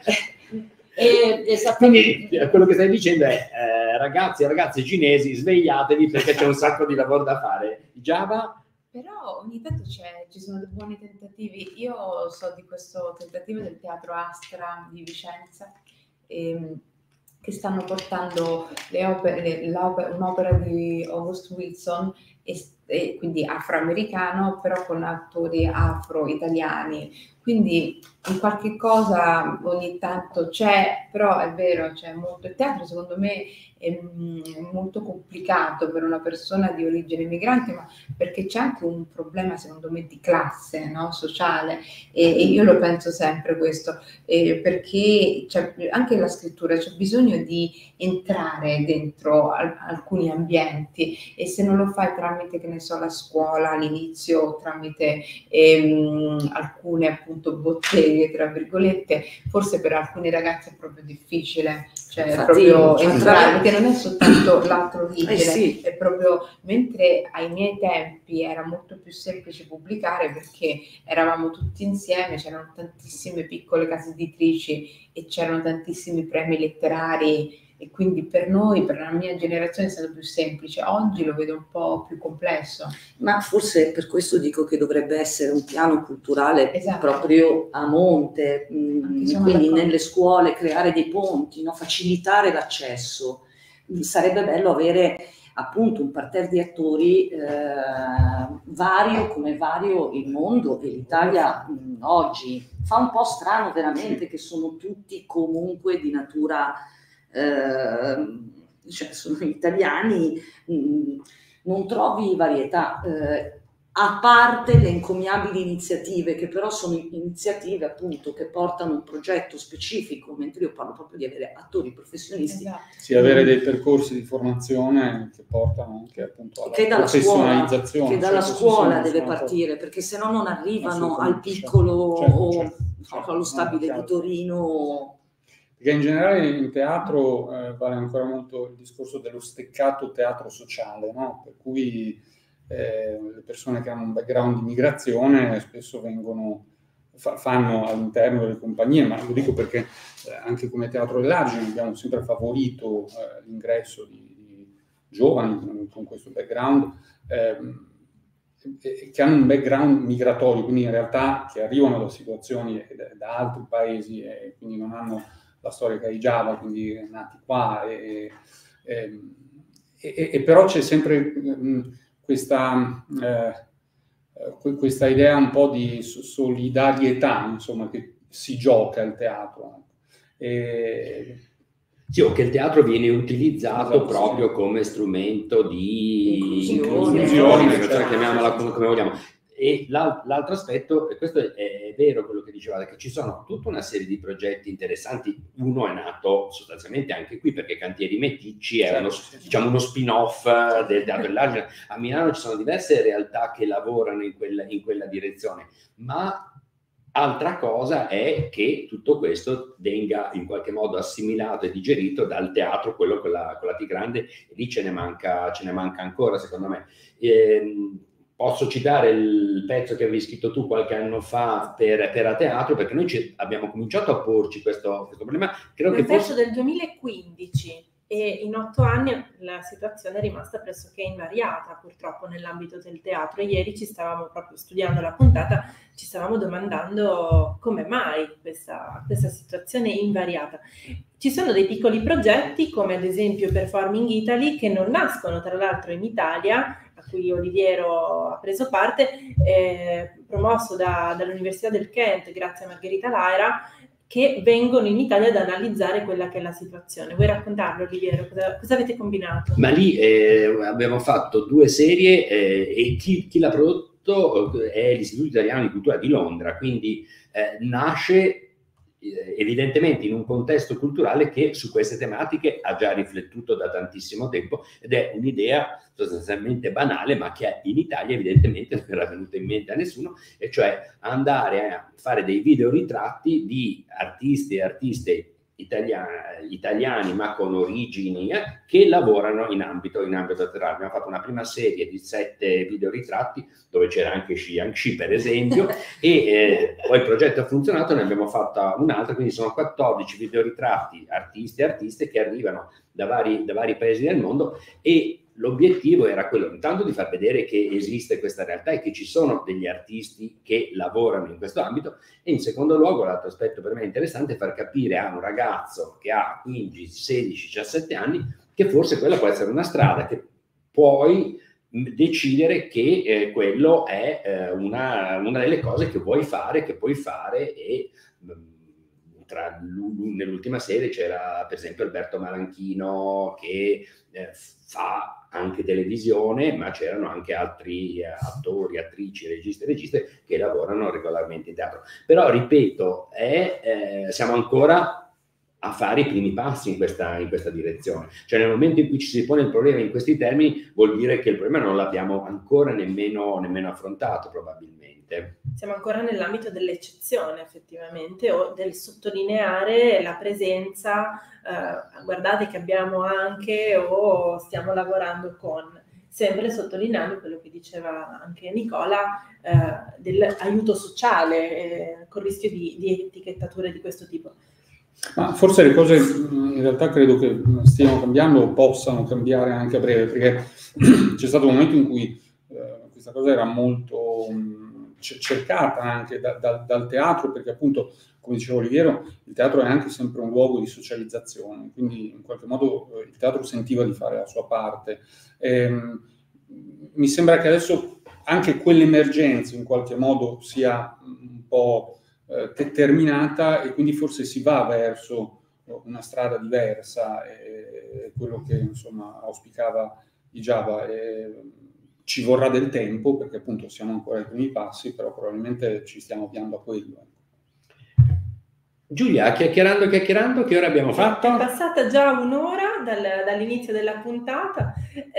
Quindi quello che stai dicendo è ragazzi e ragazze cinesi, svegliatevi perché c'è un sacco di lavoro da fare. Giava? Però ogni tanto ci sono dei buoni tentativi. Io so di questo tentativo del Teatro Astra di Vicenza, che stanno portando un'opera di August Wilson, e quindi afroamericano, però con attori afro-italiani. Quindi in qualche cosa ogni tanto c'è, però è vero, c'è molto. Il teatro secondo me è molto complicato per una persona di origine migrante, ma perché c'è anche un problema secondo me di classe, no? Sociale, e io lo penso sempre questo, perché anche la scrittura c'è bisogno di entrare dentro alcuni ambienti, e se non lo fai tramite, che ne so, la scuola all'inizio, tramite alcune appunto botteghe tra virgolette, forse per alcuni ragazzi è proprio difficile, proprio entrare, perché non è soltanto l'altro origine, è proprio, mentre ai miei tempi era molto più semplice pubblicare perché eravamo tutti insieme, c'erano tantissime piccole case editrici e c'erano tantissimi premi letterari e quindi per noi, per la mia generazione è stato più semplice. Oggi lo vedo un po' più complesso. Ma forse per questo dico che dovrebbe essere un piano culturale proprio a monte, quindi nelle scuole creare dei ponti, no? Facilitare l'accesso. Sarebbe bello avere appunto un parterre di attori vario come vario il mondo, e l'Italia oggi fa un po' strano veramente che sono tutti comunque di natura, cioè sono italiani, non trovi varietà, a parte le encomiabili iniziative, che però sono iniziative appunto che portano un progetto specifico, mentre io parlo proprio di avere attori professionisti. Sì, avere dei percorsi di formazione che portano anche appunto alla professionalizzazione. Che dalla scuola deve partire, perché se no non arrivano al piccolo certo. Allo stabile di Torino. Perché in generale in teatro vale ancora molto il discorso dello steccato teatro sociale, no? Per cui le persone che hanno un background di migrazione spesso fanno all'interno delle compagnie, ma lo dico perché anche come Teatro dell'Argine abbiamo sempre favorito l'ingresso di giovani con questo background, che hanno un background migratorio, quindi in realtà che arrivano da situazioni da altri paesi e quindi non hanno la storia caraigiava, quindi nati qua, e però c'è sempre questa idea un po' di solidarietà, insomma, che si gioca il teatro. Sì, o che il teatro viene utilizzato proprio come strumento di inclusione, chiamiamola come vogliamo. E l'altro aspetto, e questo è vero quello che dicevate, che ci sono tutta una serie di progetti interessanti. Uno è nato sostanzialmente anche qui, perché Cantieri Meticci è uno spin-off del Teatro dell'Argine. A Milano ci sono diverse realtà che lavorano in quella direzione, ma altra cosa è che tutto questo venga in qualche modo assimilato e digerito dal teatro, quello con la T grande, e lì ce ne manca ancora, secondo me. Posso citare il pezzo che avevi scritto tu qualche anno fa per A Teatro, perché noi abbiamo cominciato a porci questo problema. Credo che pezzo del 2015, e in 8 anni la situazione è rimasta pressoché invariata, purtroppo, nell'ambito del teatro. Ieri ci stavamo proprio studiando la puntata, ci stavamo domandando come mai questa situazione invariata. Ci sono dei piccoli progetti, come ad esempio Performing Italy, che non nascono tra l'altro in Italia, a cui Oliviero ha preso parte, promosso dall'Università del Kent grazie a Margherita Laira, che vengono in Italia ad analizzare quella che è la situazione. Vuoi raccontarlo, Oliviero? Cosa avete combinato? Ma lì abbiamo fatto 2 serie e chi l'ha prodotto è l'Istituto Italiano di Cultura di Londra, quindi nasce evidentemente in un contesto culturale che su queste tematiche ha già riflettuto da tantissimo tempo, ed è un'idea sostanzialmente banale, ma che in Italia evidentemente non era venuta in mente a nessuno, e cioè andare a fare dei videoritratti di artisti e artiste italiani ma con origini che lavorano in ambito teatrale. Abbiamo fatto una prima serie di 7 videoritratti dove c'era anche Xiangxi, per esempio, e poi il progetto ha funzionato, ne abbiamo fatta un'altra, quindi sono 14 videoritratti artisti e artiste che arrivano da vari paesi del mondo, e l'obiettivo era quello intanto di far vedere che esiste questa realtà e che ci sono degli artisti che lavorano in questo ambito, e in secondo luogo l'altro aspetto per me interessante è far capire a un ragazzo che ha 15, 16, 17 anni che forse quella può essere una strada, che puoi decidere che quello è una delle cose che vuoi fare, che puoi fare. E nell'ultima serie c'era per esempio Alberto Malanchino che fa anche televisione, ma c'erano anche altri attori, attrici, registi e registe che lavorano regolarmente in teatro. Però ripeto, siamo ancora a fare i primi passi in questa direzione. Cioè nel momento in cui ci si pone il problema in questi termini, vuol dire che il problema non l'abbiamo ancora nemmeno affrontato, probabilmente. Siamo ancora nell'ambito dell'eccezione, effettivamente, o del sottolineare la presenza, guardate che abbiamo anche, o stiamo lavorando con, sempre sottolineando quello che diceva anche Nicola, dell'aiuto sociale, con rischio di etichettature di questo tipo. Ma forse le cose in realtà credo che stiano cambiando o possano cambiare anche a breve, perché c'è stato un momento in cui questa cosa era molto cercata anche dal teatro, perché appunto, come diceva Oliviero, il teatro è anche sempre un luogo di socializzazione, quindi in qualche modo il teatro sentiva di fare la sua parte. Mi sembra che adesso anche quell'emergenza in qualche modo sia un po' terminata, e quindi forse si va verso una strada diversa, quello che insomma auspicava Ijaba. Ci vorrà del tempo, perché appunto siamo ancora ai primi passi, però probabilmente ci stiamo avviando a quello. Giulia, chiacchierando, che ora abbiamo fatto? È passata già un'ora dall'inizio della puntata.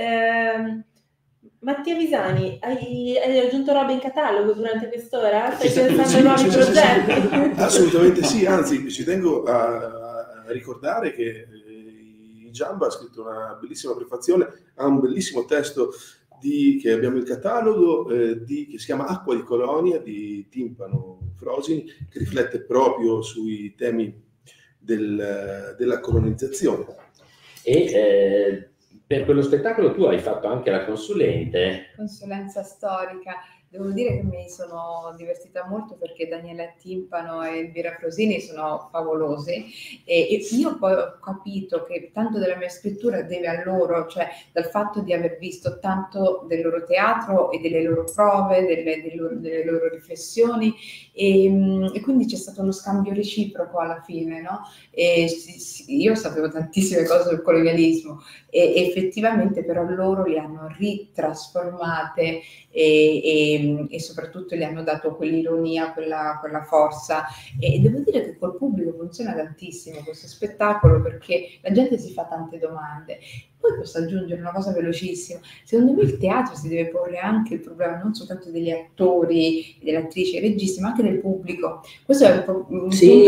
Mattia Visani, hai aggiunto roba in catalogo durante quest'ora? Stai pensando a nuovi progetti? Assolutamente sì, anzi ci tengo a ricordare che Ijaba ha scritto una bellissima prefazione, ha un bellissimo testo che abbiamo in catalogo, che si chiama Acqua di Colonia di Timpano Frosini, che riflette proprio sui temi della colonizzazione. E per quello spettacolo tu hai fatto anche la consulenza storica. Devo dire che mi sono divertita molto, perché Daniela Timpano e Elvira Frosini sono favolosi, e io poi ho capito che tanto della mia scrittura deve a loro, cioè dal fatto di aver visto tanto del loro teatro e delle loro prove, delle loro riflessioni, e quindi c'è stato uno scambio reciproco alla fine, no? Io sapevo tantissime cose sul colonialismo, e effettivamente però loro le hanno ritrasformate e soprattutto gli hanno dato quell'ironia, quella forza, e devo dire che col pubblico funziona tantissimo questo spettacolo, perché la gente si fa tante domande. Poi posso aggiungere una cosa velocissima: secondo me il teatro si deve porre anche il problema non soltanto degli attori, delle attrici e registi, ma anche del pubblico. Questo è un punto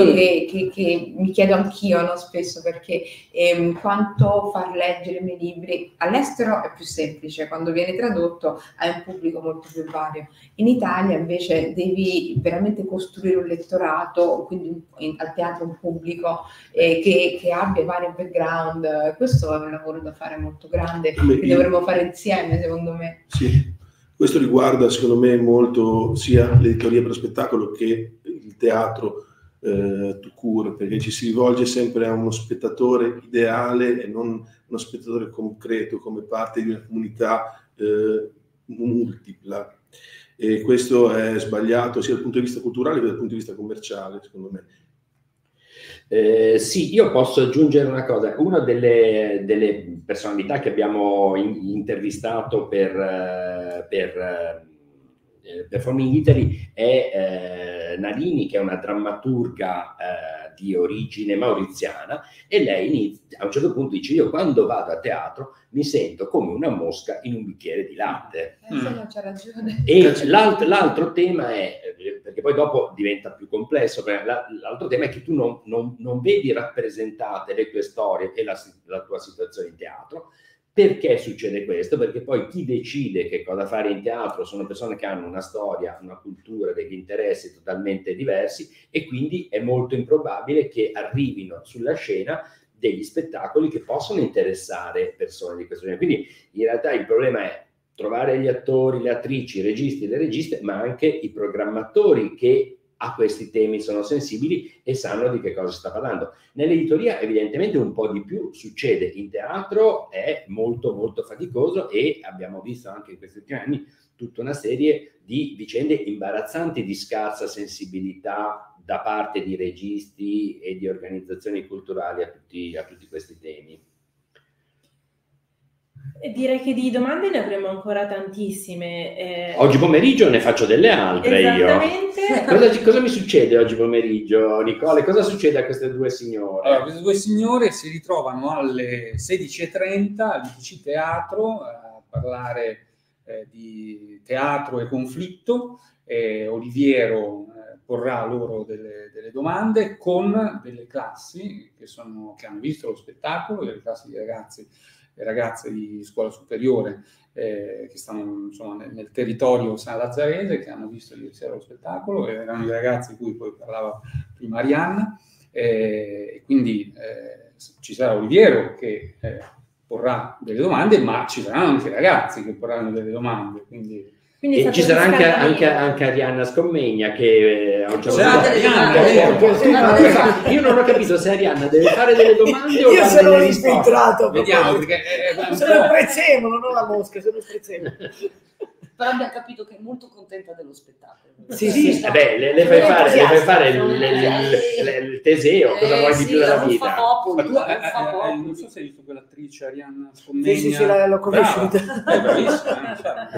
che mi chiedo anch'io, no, spesso, perché quanto far leggere i miei libri all'estero è più semplice, quando viene tradotto hai un pubblico molto più vario. In Italia invece devi veramente costruire un lettorato, quindi al teatro un pubblico che abbia vari background. Questo è un lavoro da fare molto grande, che dovremmo fare insieme, secondo me. Sì, questo riguarda secondo me molto sia l'editoria per lo spettacolo che il teatro tout court, perché ci si rivolge sempre a uno spettatore ideale e non uno spettatore concreto come parte di una comunità multipla, e questo è sbagliato sia dal punto di vista culturale che dal punto di vista commerciale, secondo me. Sì, io posso aggiungere una cosa. Una delle personalità che abbiamo intervistato per Performing Italy è Nalini, che è una drammaturga di origine mauriziana, e lei a un certo punto dice: io quando vado a teatro mi sento come una mosca in un bicchiere di latte. Non c'ha ragione. E l'altro tema è, perché poi dopo diventa più complesso, l'altro tema è che tu non vedi rappresentate le tue storie e la tua situazione in teatro. Perché succede questo? Perché poi chi decide che cosa fare in teatro sono persone che hanno una storia, una cultura, degli interessi totalmente diversi, e quindi è molto improbabile che arrivino sulla scena degli spettacoli che possono interessare persone di questo genere. Quindi in realtà il problema è trovare gli attori, le attrici, i registi, le registe, ma anche i programmatori che a questi temi sono sensibili e sanno di che cosa si sta parlando. Nell'editoria evidentemente un po' di più succede, in teatro è molto molto faticoso, e abbiamo visto anche in questi ultimi anni tutta una serie di vicende imbarazzanti di scarsa sensibilità da parte di registi e di organizzazioni culturali a tutti questi temi. Direi che di domande ne avremo ancora tantissime. Oggi pomeriggio ne faccio delle altre. Esattamente. Io. Cosa mi succede oggi pomeriggio, Nicole? Cosa succede a queste due signore? Allora, queste due signore si ritrovano alle 16:30 all'ITC Teatro a parlare di teatro e conflitto. Oliviero porrà loro delle domande con delle classi che hanno visto lo spettacolo, delle classi di ragazzi e ragazze di scuola superiore che stanno insomma nel territorio sanlazzarese, che hanno visto ieri sera lo spettacolo, erano i ragazzi di cui poi parlava prima Arianna, Quindi ci sarà Oliviero che porrà delle domande, ma ci saranno anche i ragazzi che porranno delle domande. Quindi e ci sarà anche Arianna Scommegna che a un certo punto io non ho capito se Arianna deve fare delle domande o io sono delle riscontrato. Vediamo, perché sono il prezzemolo, non la mosca, sono il prezzemolo. Però abbiamo capito che è molto contenta dello spettacolo. Sì. Vabbè, le fai fare il Teseo, cosa vuoi di più dalla vita? Non so se hai visto quell'attrice Arianna Scommegna. Sì, l'ho conosciuta. Bravissima.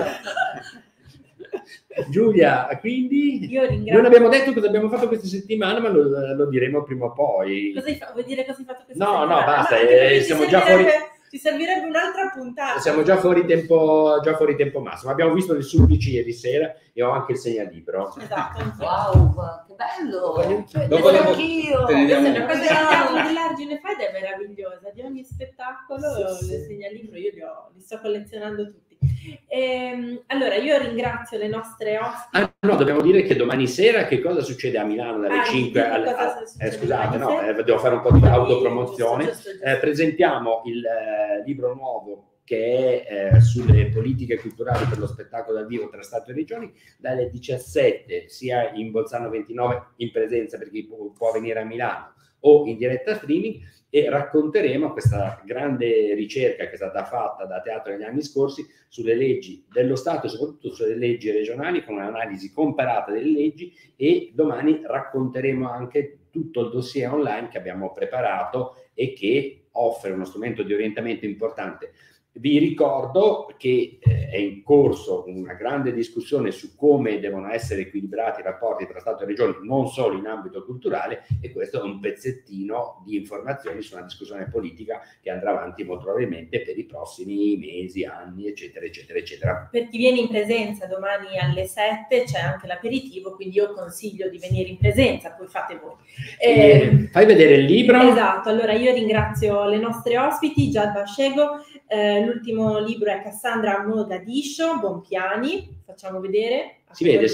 Giulia, quindi non abbiamo detto cosa abbiamo fatto questa settimana, ma lo diremo prima o poi. Vuoi dire cosa hai fatto questa settimana? No, basta, siamo già fuori. Ci servirebbe un'altra puntata. Siamo già fuori tempo massimo. Abbiamo visto Le Supplici ieri sera e ho anche il segnalibro. Esatto. Wow, che bello! Dopo anch'io. Questa è una cosa che abbiamo dell'Argine Fed, è meravigliosa. Di ogni spettacolo il segnalibro io li sto collezionando tutti. Allora, io ringrazio le nostre ospiti. No, dobbiamo dire che domani sera che cosa succede a Milano dalle 5 alle... scusate, devo fare un po' di autopromozione. Giusto. Presentiamo il libro nuovo che è sulle politiche culturali per lo spettacolo dal vivo tra Stato e Regioni, dalle 17 sia in Bolzano 29 in presenza per chi può venire a Milano o in diretta streaming, e racconteremo questa grande ricerca che è stata fatta da Teatro negli anni scorsi sulle leggi dello Stato e soprattutto sulle leggi regionali, con un'analisi comparata delle leggi, e domani racconteremo anche tutto il dossier online che abbiamo preparato e che offre uno strumento di orientamento importante. Vi ricordo che è in corso una grande discussione su come devono essere equilibrati i rapporti tra Stato e Regioni, non solo in ambito culturale, e questo è un pezzettino di informazioni su una discussione politica che andrà avanti molto probabilmente per i prossimi mesi, anni, eccetera, eccetera, eccetera. Per chi viene in presenza domani alle 7 c'è anche l'aperitivo, quindi io consiglio di venire in presenza, poi fate voi. Fai vedere il libro. Esatto, allora io ringrazio le nostre ospiti, Giada Scego. L'ultimo libro è Cassandra Mogadiscio, Bonpiani, facciamo vedere. Si vede.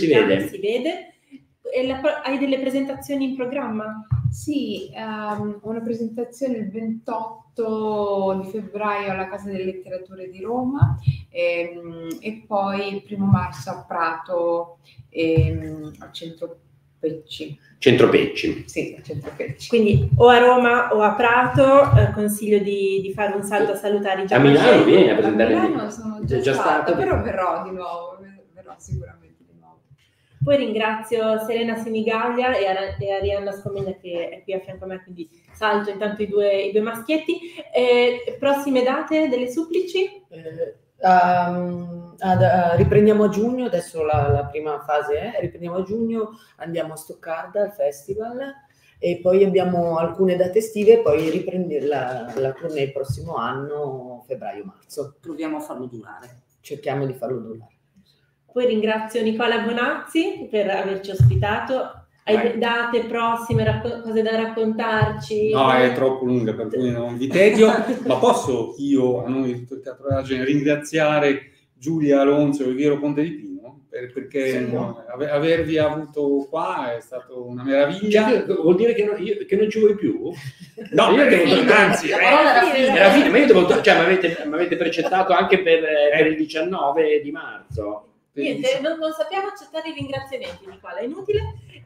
E hai delle presentazioni in programma? Sì, una presentazione il 28 di febbraio alla Casa delle Letterature di Roma e poi il 1 marzo a Prato al Centro Pecci. Sì, Centro Pecci. Quindi o a Roma o a Prato, consiglio di fare un salto a salutare già. A Milano vieni a presentare. A Milano sono già stata, però verrò di nuovo, verrò sicuramente di nuovo. Poi ringrazio Serena Sinigaglia e Arianna Scommegna che è qui a fianco a me, quindi salto intanto i due maschietti. Prossime date delle Supplici? Riprendiamo a giugno, adesso la prima fase riprendiamo a giugno, andiamo a Stoccarda al festival e poi abbiamo alcune date estive e poi riprende la tournée il prossimo anno, febbraio-marzo. Proviamo a farlo durare. Cerchiamo di farlo durare. Poi ringrazio Nicola Bonazzi per averci ospitato. Hai date prossime, cose da raccontarci? No, è troppo lunga, per cui non vi tedio, ma posso io, a nome di tutto il Teatro dell'Argine, ringraziare Giulia Alonso e Oliviero Ponte di Pino, perché avervi avuto qua è stato una meraviglia. Cioè, vuol dire che non ci vuoi più? No, io devo, anzi, era fine, ma io devo, cioè, mi avete precettato anche per il 19 di marzo. Niente, non sappiamo accettare i ringraziamenti, Nicola, è inutile.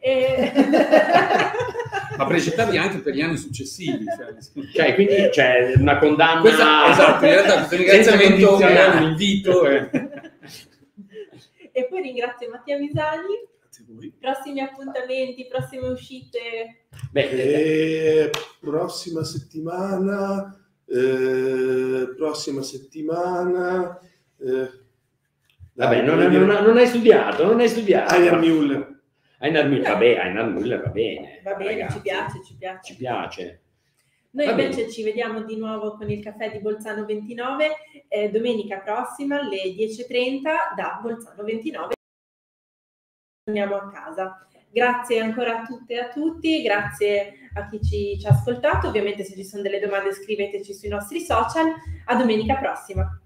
Ma precettavi anche per gli anni successivi. Cioè quindi c'è una condanna. Esatto, in realtà questo ringraziamento è un invito. E poi ringrazio Mattia Visani. Grazie a voi. Prossimi appuntamenti, prossime uscite? Prossima settimana. Vabbè, non hai studiato, Einar Müller. Einar Müller va bene. Va bene, ragazzi. ci piace. Noi Va invece bene. ci vediamo di nuovo con il caffè di Bolzano 29 domenica prossima alle 10:30 da Bolzano 29. Torniamo a casa. Grazie ancora a tutte e a tutti, grazie a chi ci ha ascoltato. Ovviamente se ci sono delle domande scriveteci sui nostri social. A domenica prossima.